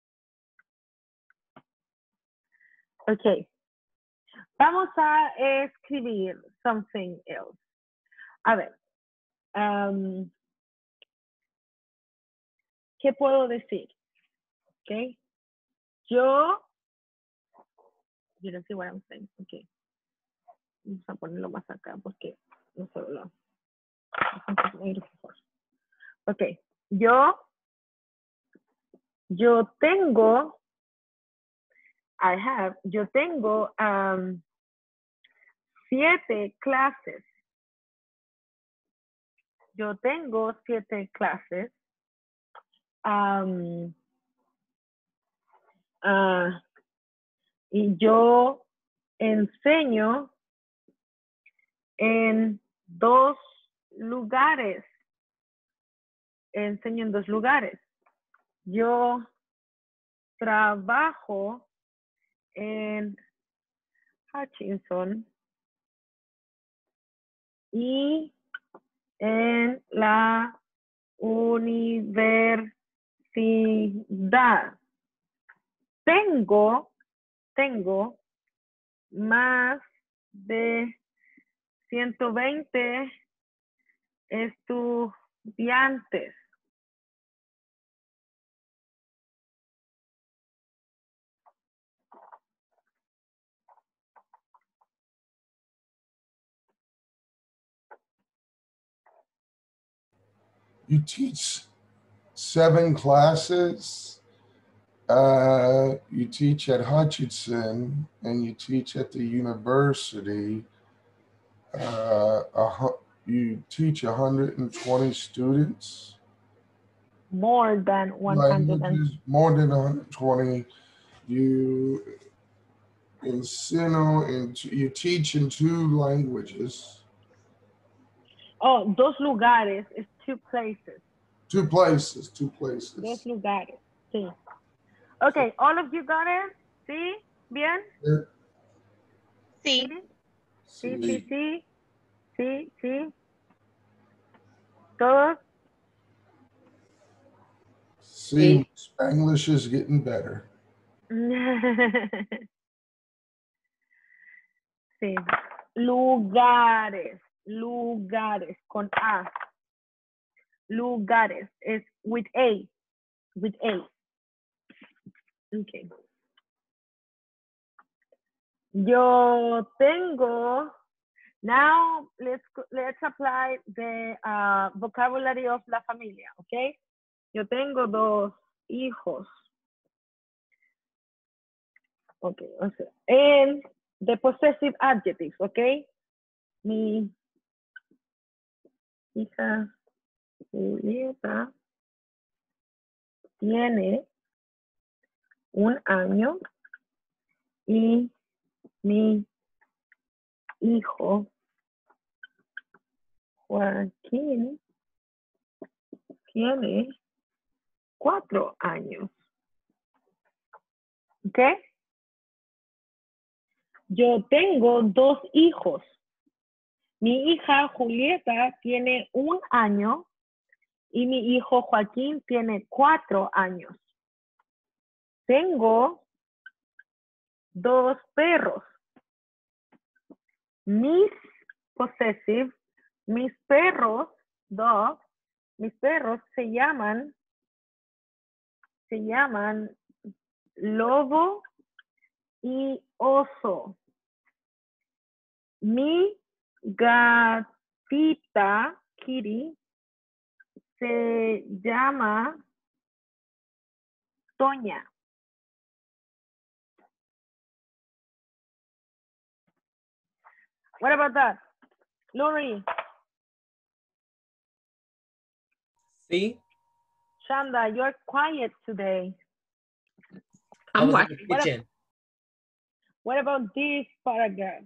Okay. Vamos a escribir something else. A ver. ¿Qué puedo decir? Okay. You don't see what I'm saying. Okay. Vamos a ponerlo más acá porque no se ve. Ok. Yo tengo, yo tengo 7 clases. Yo tengo 7 clases. Y yo enseño en 2 lugares. Enseño en 2 lugares. Yo trabajo en Hutchinson y en la universidad. Tengo más de 120 estudiantes. You teach 7 classes. You teach at Hutchinson and you teach at the university. You teach 120 students. More than 100 Languages, more than 120. You you teach in 2 languages. Oh, dos lugares is 2 places. 2 places. Dos lugares. Sí. Okay, all of you got it? ¿Sí? ¿Bien? Sí. Sí. ¿Todos? See, Spanglish is getting better. Sí. Lugares con A. Lugares es with A. Okay. Yo tengo. Now let's apply the vocabulary of la familia, okay? Yo tengo 2 hijos. Okay, o sea, and the possessive adjectives, okay? Mi hija Julieta tiene 1 año y mi hijo Joaquín tiene 4 años. ¿Ok? Yo tengo 2 hijos. Mi hija Julieta tiene 1 año y mi hijo Joaquín tiene 4 años. Tengo 2 perros. Mis possessive, mis perros, dogs, mis perros se llaman lobo y oso. Mi gatita, Kitty, se llama Toña. What about that? Lori. Sí. Shanda, you're quiet today. I was in the kitchen. What about this paragraph?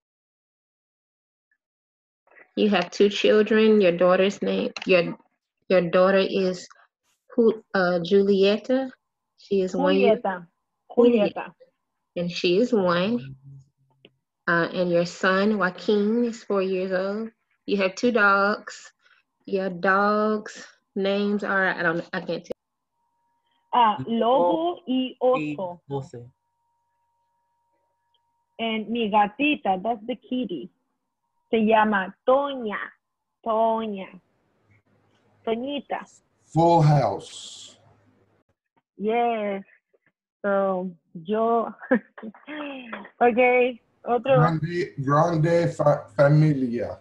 You have 2 children. Your daughter's name, your daughter is Julieta. She is 1 year. Julieta. And she is 1. And your son Joaquin is 4 years old. You have 2 dogs. Your dogs' names are I can't tell. Lobo y oso. And mi gatita, that's the kitty, se llama Toña. Toñita. Full house. Yes. So, yo. Okay. Otro. Grande familia.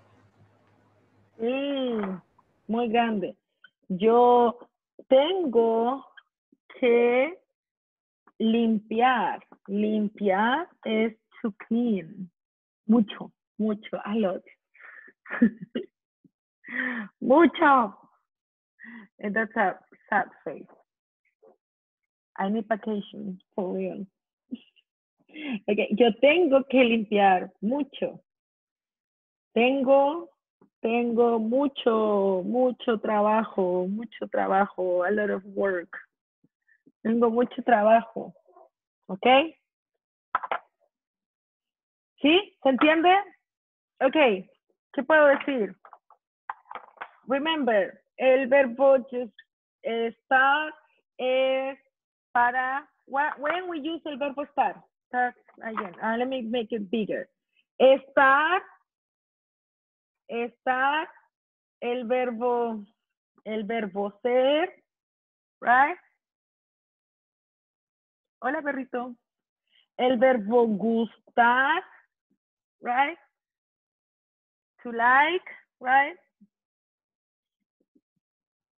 Muy grande. Yo tengo que limpiar. Limpiar es to clean. Mucho, a lot. Mucho. And that's a sad face. I need vacation, for real. Okay, yo tengo que limpiar mucho. Tengo mucho trabajo, a lot of work. Tengo mucho trabajo. ¿Ok? ¿Sí? ¿Se entiende? Ok. ¿Qué puedo decir? Remember, el verbo just estar es para, when we use el verbo estar. Again, let me make it bigger. Estar, el verbo ser, right? Hola, perrito. El verbo gustar, right? To like, right?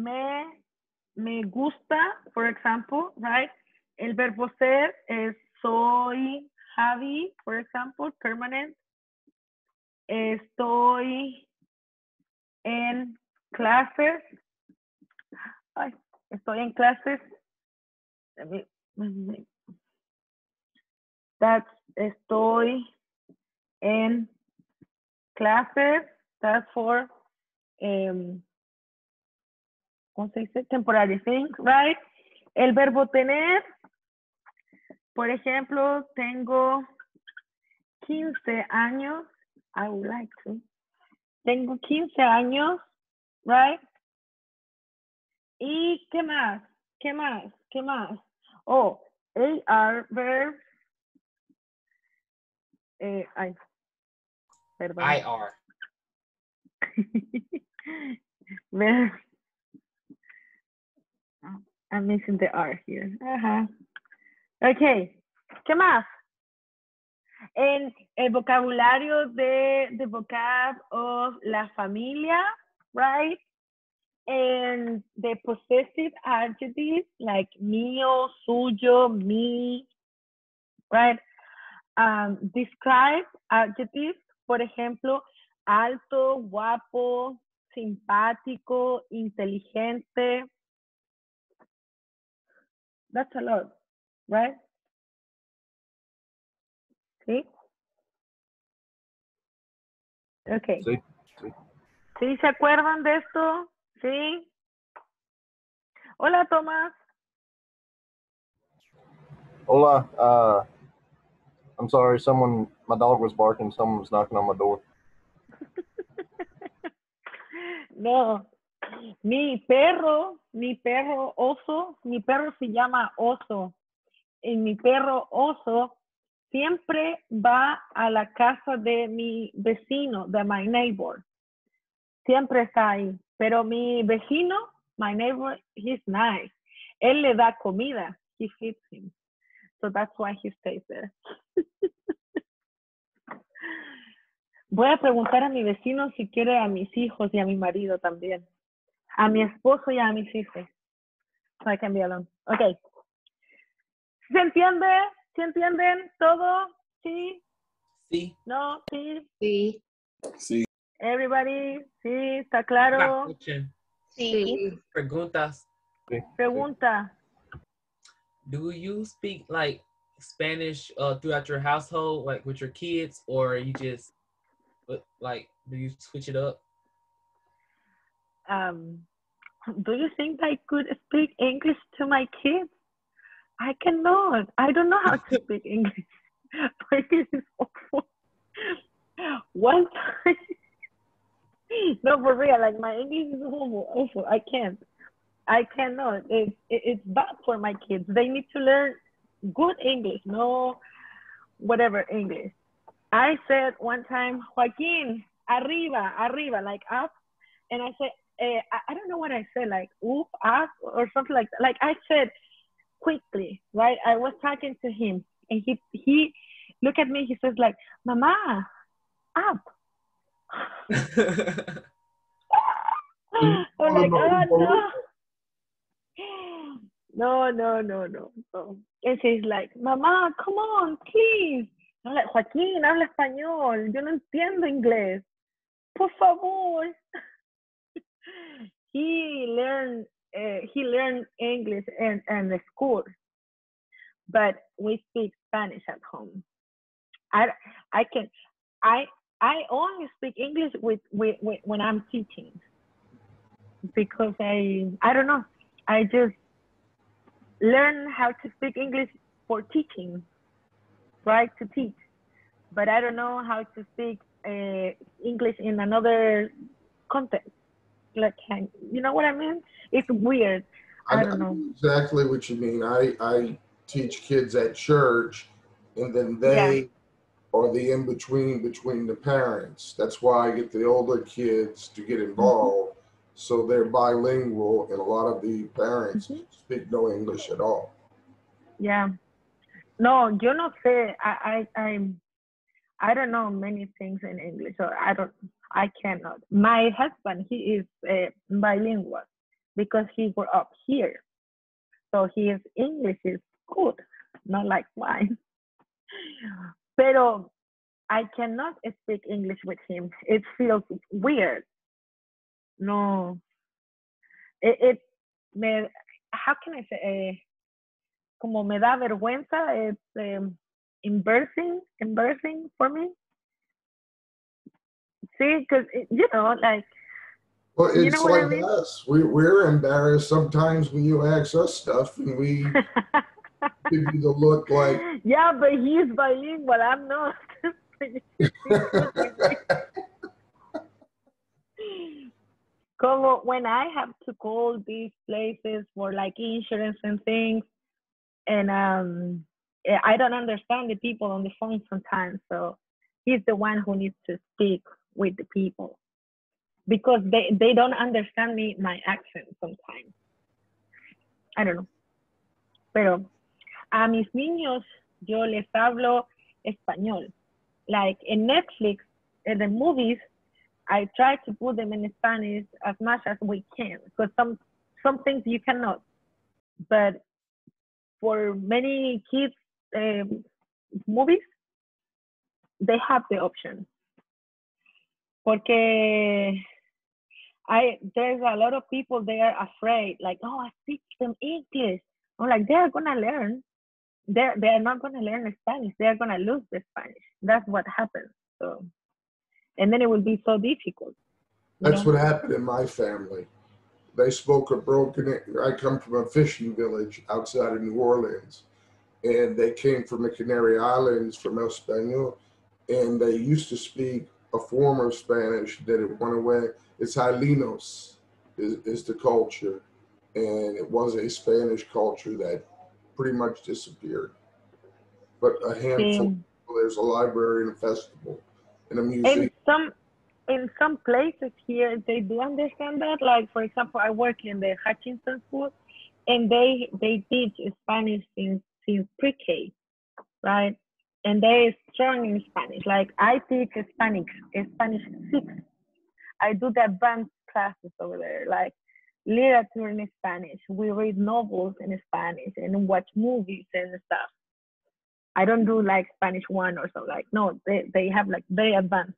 me gusta, for example, right? El verbo ser es soy Javi, for example, permanent. Estoy en clases. Ay, estoy en clases. Estoy en clases. That's for ¿cómo se dice? Temporary things, right? El verbo tener, por ejemplo, tengo 15 años. I would like to. Tengo 15 años, right? ¿Y qué más? ¿Qué más? ¿Qué más? Oh, AR verbs. Ay, perdón. IR. Verbs. I'm missing the R here. Ajá. Ok, ¿qué más? En el vocabulario de the vocab of la familia, right? And the possessive adjectives like mío, suyo, me, right? Describe adjectives, por ejemplo, alto, guapo, simpático, inteligente. That's a lot, right? ¿Sí? Ok. Sí. ¿Sí se acuerdan de esto? ¿Sí? Hola, Tomás. Hola. I'm sorry. My dog was barking. Someone was knocking on my door. No, mi perro oso, mi perro se llama Oso. Y mi perro Oso siempre va a la casa de mi vecino, de my neighbor. Siempre está ahí. Pero mi vecino, my neighbor, he's nice. Él le da comida. He feeds him. So that's why he stays there. Voy a preguntar a mi vecino si quiere a mis hijos y a mi marido también. A mi esposo y a mis hijos. So I can be alone. Ok. ¿Se entiende? ¿Se entienden todo? ¿Sí? Sí. ¿No? ¿Sí? Sí. Sí. Everybody? ¿Sí? ¿Está Una claro? question. Sí. Preguntas. Sí. Pregunta. Do you speak like Spanish throughout your household, like with your kids, or you just like do you switch it up? Do you think I could speak English to my kids? I cannot. I don't know how to speak English. My English is awful. One time, no, for real, like my English is awful. I can't. I cannot. It's bad for my kids. They need to learn good English, no whatever English. I said one time, Joaquin, arriba, like up. And I said, I don't know what I said, like up, or something like that. Like I said quickly, right? I was talking to him and he looked at me, he says like, Mama, up. I'm like, oh no. No. And she's like, Mama, come on, please. I'm like, Joaquín, habla español. Yo no entiendo inglés. Por favor. He learned English in the school, but we speak Spanish at home. I only speak English with when I'm teaching, because I don't know. I just learn how to speak English for teaching, right? To teach, but I don't know how to speak English in another context. Like, you know what I mean? It's weird. I don't know. Exactly what you mean. I teach kids at church, and then they are the between the parents. That's why I get the older kids to get involved, so they're bilingual, and a lot of the parents speak no English at all. Yeah. No, yo no sé. I don't know many things in English, so I cannot. My husband, he is bilingual. because he grew up here. So his English is good, not like mine. Pero I cannot speak English with him. It feels weird. No, it me, how can I say? Como me da vergüenza. It's embarrassing for me. See, because you know, like, Well, you it's know what I like mean? us. We're embarrassed sometimes when you ask us stuff and we give you the look like, Yeah, but he's bilingual. I'm not. Como when I have to call these places for like insurance and things, and I don't understand the people on the phone sometimes. So he's the one who needs to speak with the people because they don't understand my accent sometimes. I don't know. Pero a mis niños yo les hablo español. Like in Netflix, in the movies, I try to put them in Spanish as much as we can because some things you cannot. But for many kids movies, they have the option. Porque there's a lot of people they are afraid, like, oh, I speak them English. I'm like, they're gonna learn. They're not gonna learn Spanish. They're gonna lose the Spanish. That's what happens. So, and then it will be so difficult. that's what happened in my family. They spoke a broken, I come from a fishing village outside of New Orleans, and they came from the Canary Islands, from El Español, and they used to speak a form of Spanish that it went away. It's Jalinos is the culture, and it was a Spanish culture that pretty much disappeared. But a handful, Sí. there's a library and a festival and a museum. In some places here, they do understand that. Like, for example, I work in the Hutchinson School, and they teach Spanish since pre-K, right? And they're strong in Spanish. Like, I teach Spanish 6. I do the advanced classes over there, like literature in Spanish. We read novels in Spanish and watch movies and stuff. I don't do like Spanish 1 or so. Like, no, they have like very advanced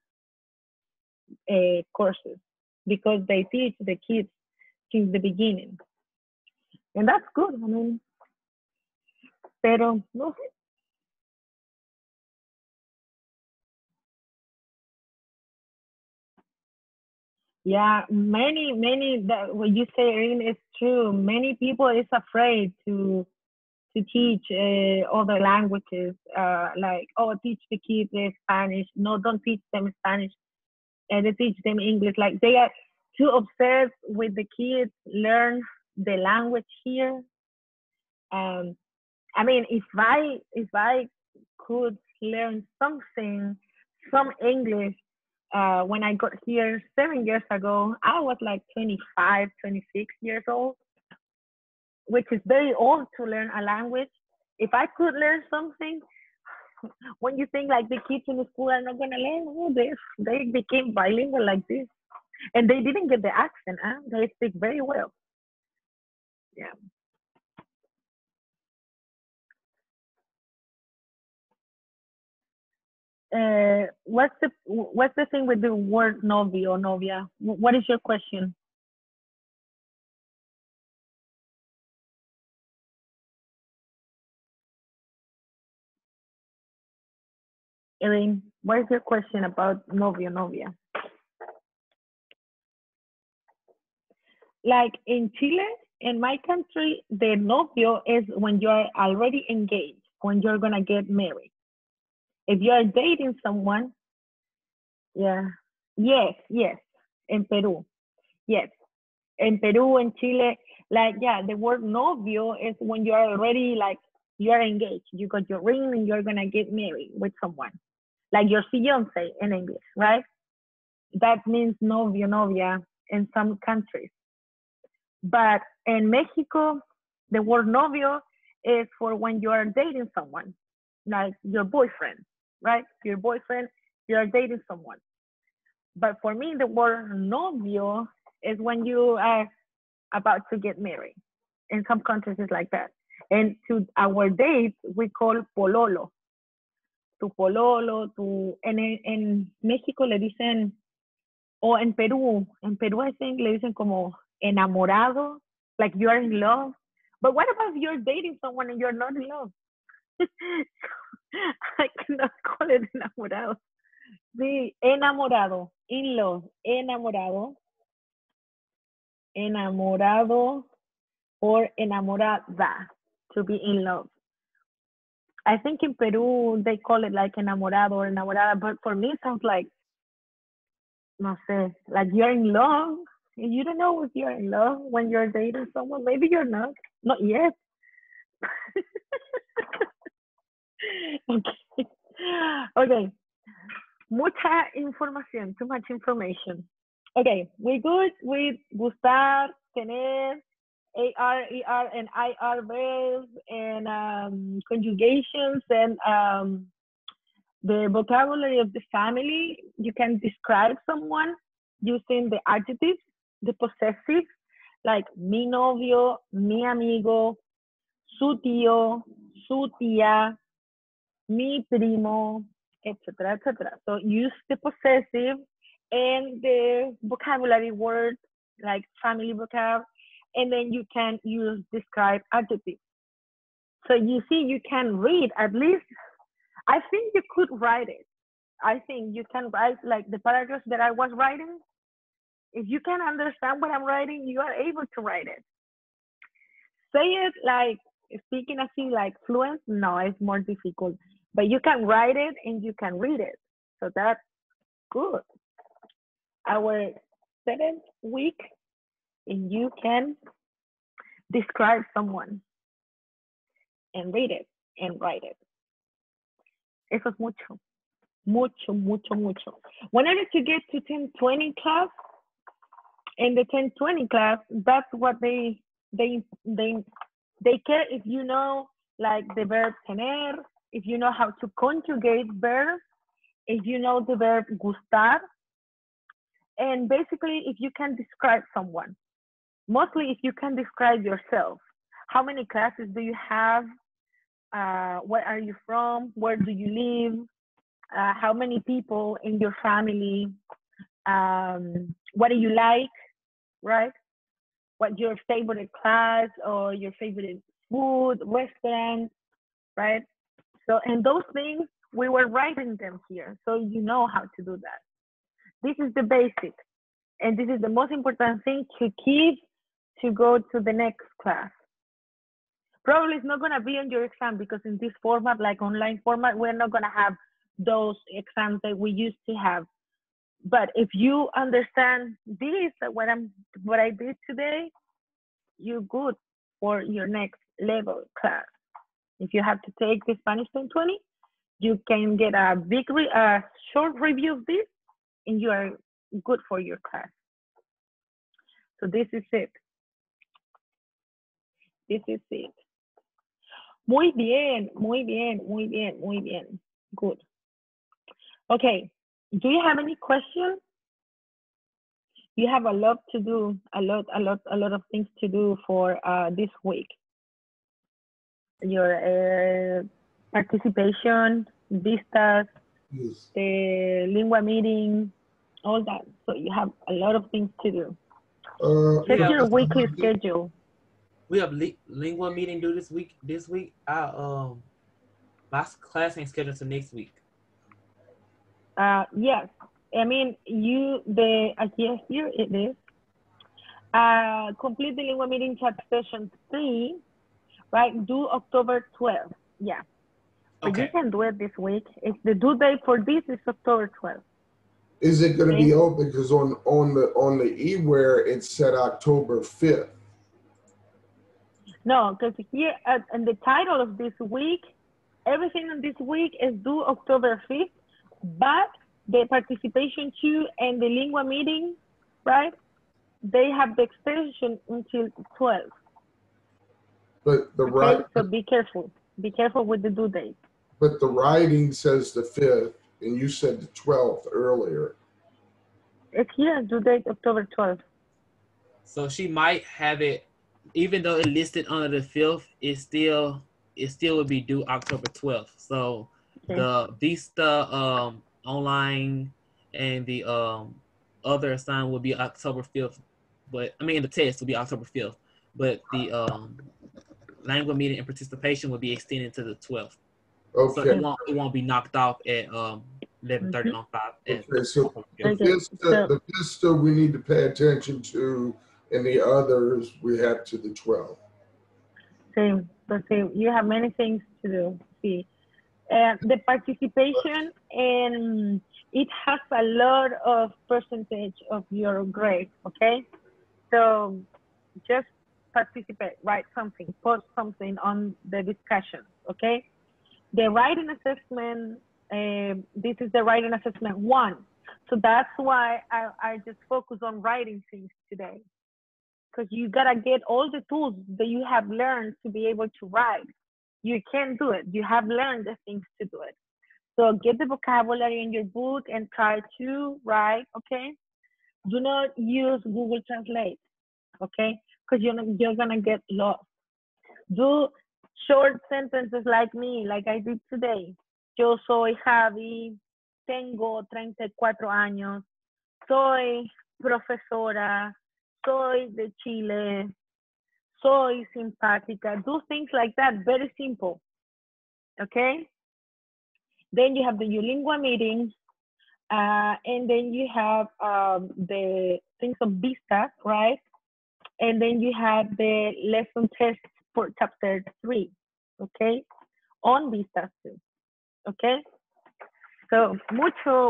courses because they teach the kids since the beginning, and that's good. I mean, pero no sé. Yeah, many that what you say, Erin, is true. Many people is afraid to teach other languages. Like, oh, teach the kids Spanish. No, don't teach them Spanish. And they teach them English. Like, they are too obsessed with the kids learn the language here. I mean, if I could learn something, some English, when I got here 7 years ago, I was like 25, 26 years old, which is very old to learn a language. If I could learn something, when you think like the kids in the school are not gonna learn, oh, they became bilingual like this, and they didn't get the accent. Huh? They speak very well. Yeah. What's the thing with the word novio, novia? What is your question? Erin, what is your question about novio, novia? Like in Chile, in my country, the novio is when you're already engaged, when you're gonna get married. If you're dating someone, yeah, yes, in Peru, yes, in Peru and Chile, like, yeah, the word novio is when you're already like you're engaged, you got your ring and you're gonna get married with someone, like your fiance in English, right? That means novio, novia in some countries. But in Mexico, the word novio is for when you are dating someone, like your boyfriend, right? Your boyfriend, you're dating someone. But for me, the word novio is when you are about to get married. In some countries, it's like that. And to our date, we call pololo. Tu pololo, tu... En México le dicen, o en Perú, I think le dicen como enamorado, like you are in love. But what about if you're dating someone and you're not in love? I cannot call it enamorado. Sí, enamorado, in love, enamorado, enamorado, or enamorada, to be in love. I think in Peru, they call it like enamorado or enamorada, but for me, it sounds like, no sé, like you're in love. You don't know if you're in love when you're dating someone. Maybe you're not yet. Okay. Okay. Mucha información, too much information. Okay, we're good with gustar, tener, AR, ER, and IR verbs, and conjugations, and the vocabulary of the family. You can describe someone using the adjectives, the possessive, like mi novio, mi amigo, su tío, su tía, mi primo, etc., etc. So use the possessive and the vocabulary word, like family vocab, and then you can use describe adjectives. So you see, you can read at least. I think you could write it. I think you can write like the paragraphs that I was writing. If you can understand what I'm writing, you are able to write it. Say it like speaking as in like fluent. No, it's more difficult. But you can write it and you can read it. So that's good. Our 7th week, and you can describe someone and read it and write it. Eso es mucho. Mucho, mucho, mucho. Whenever you get to 10-20 class, in the 10-20 class, that's what they care if you know like the verb tener, if you know how to conjugate verbs, if you know the verb gustar, and basically if you can describe someone. Mostly if you can describe yourself. How many classes do you have? Where are you from? Where do you live? How many people in your family? What do you like, right? What's your favorite class or your favorite food, restaurant, right? So, and those things, we were writing them here, so you know how to do that. This is the basic, and this is the most important thing to keep to go to the next class. Probably it's not gonna be on your exam because in this format, like online format, we're not gonna have those exams that we used to have. But if you understand this, what I did today, you're good for your next level class. If you have to take the Spanish 10-20, you can get a short review of this, and you are good for your class. So this is it. This is it. Muy bien, muy bien, muy bien, muy bien. Good. Okay. Do you have any questions? You have a lot to do, a lot of things to do for this week. Your participation, vistas, Yes. the lingua meeting, all that. So you have a lot of things to do. Check Yeah. your weekly schedule. We have lingua meeting due this week. My class ain't scheduled till next week. Yes. I mean, here it is. Complete the lingua meeting chat session 3, right? Due October 12th. Yeah. But Okay. you can do it this week. If the due date for this is October 12th. Is it going to Okay. be open? Because on the eWare it said October 5th. No, because here in the title of this week, everything in this week is due October 5th, but the participation too and the lingua meeting, right? They have the extension until 12th. But the Okay, so be careful. Be careful with the due date. But the writing says the 5th, and you said the 12th earlier. It's here, due date October 12th. So she might have it, even though it listed under the 5th, it still would be due October 12th. So Okay. the Vista online and the other assignment will be October 5th, but I mean the test will be October 5th, but the language meeting and participation will be extended to the 12th. So Okay. it won't be knocked off at 11:30 on 5. Okay, so Okay, the Vista we need to pay attention to, and the others we have to the 12th. Same. So same. You have many things to do. See, the participation, and it has a lot of percentage of your grade. Okay, so just participate, write something, post something on the discussion. Okay, the writing assessment. This is the writing assessment 1. So that's why I just focus on writing things today. Because you gotta get all the tools that you have learned to be able to write. You can do it. You have learned the things to do it. So get the vocabulary in your book and try to write, okay? Do not use Google Translate, okay? Because you're gonna get lost. Do short sentences like me, like I did today. Yo soy Javi, tengo 34 años, soy profesora, soy de Chile, soy simpática. Do things like that, very simple, okay? Then you have the Ulingua meeting, and then you have the things of Vistas, right? And then you have the lesson test for chapter 3, okay? On Vistas too, okay? So mucho,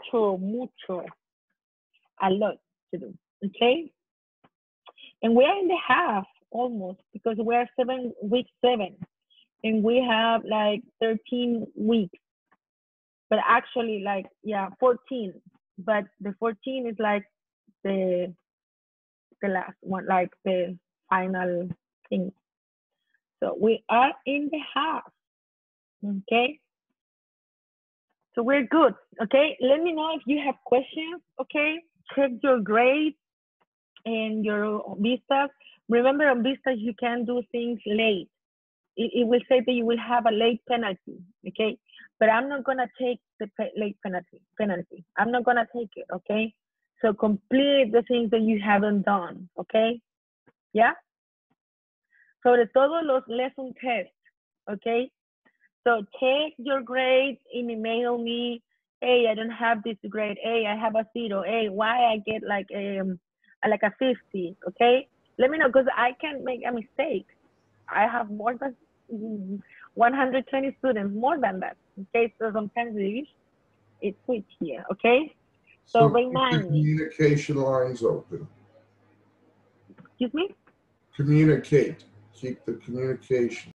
a lot to do, okay? And we're in the half almost, because we're week 7, and we have like 13 weeks, but actually like, yeah, 14, but the 14 is like the last one, like the final thing. So we are in the half, okay? So we're good, okay? Let me know if you have questions, okay? Check your grades and your Vistas. Remember, on Vistas, you can do things late. It will say that you will have a late penalty, okay? But I'm not gonna take the late penalty. I'm not gonna take it, okay? So complete the things that you haven't done, okay? Yeah? Sobre todo los lesson tests, okay? So check your grades and email me. Hey, I don't have this grade. Hey, I have a 0. Hey, why I get like a 50, okay? Let me know, because I can make a mistake. I have more than 120 students, more than that. Okay, so sometimes it switch here, okay? So keep the remind me. communication lines open. Excuse me? Communicate. Keep the communication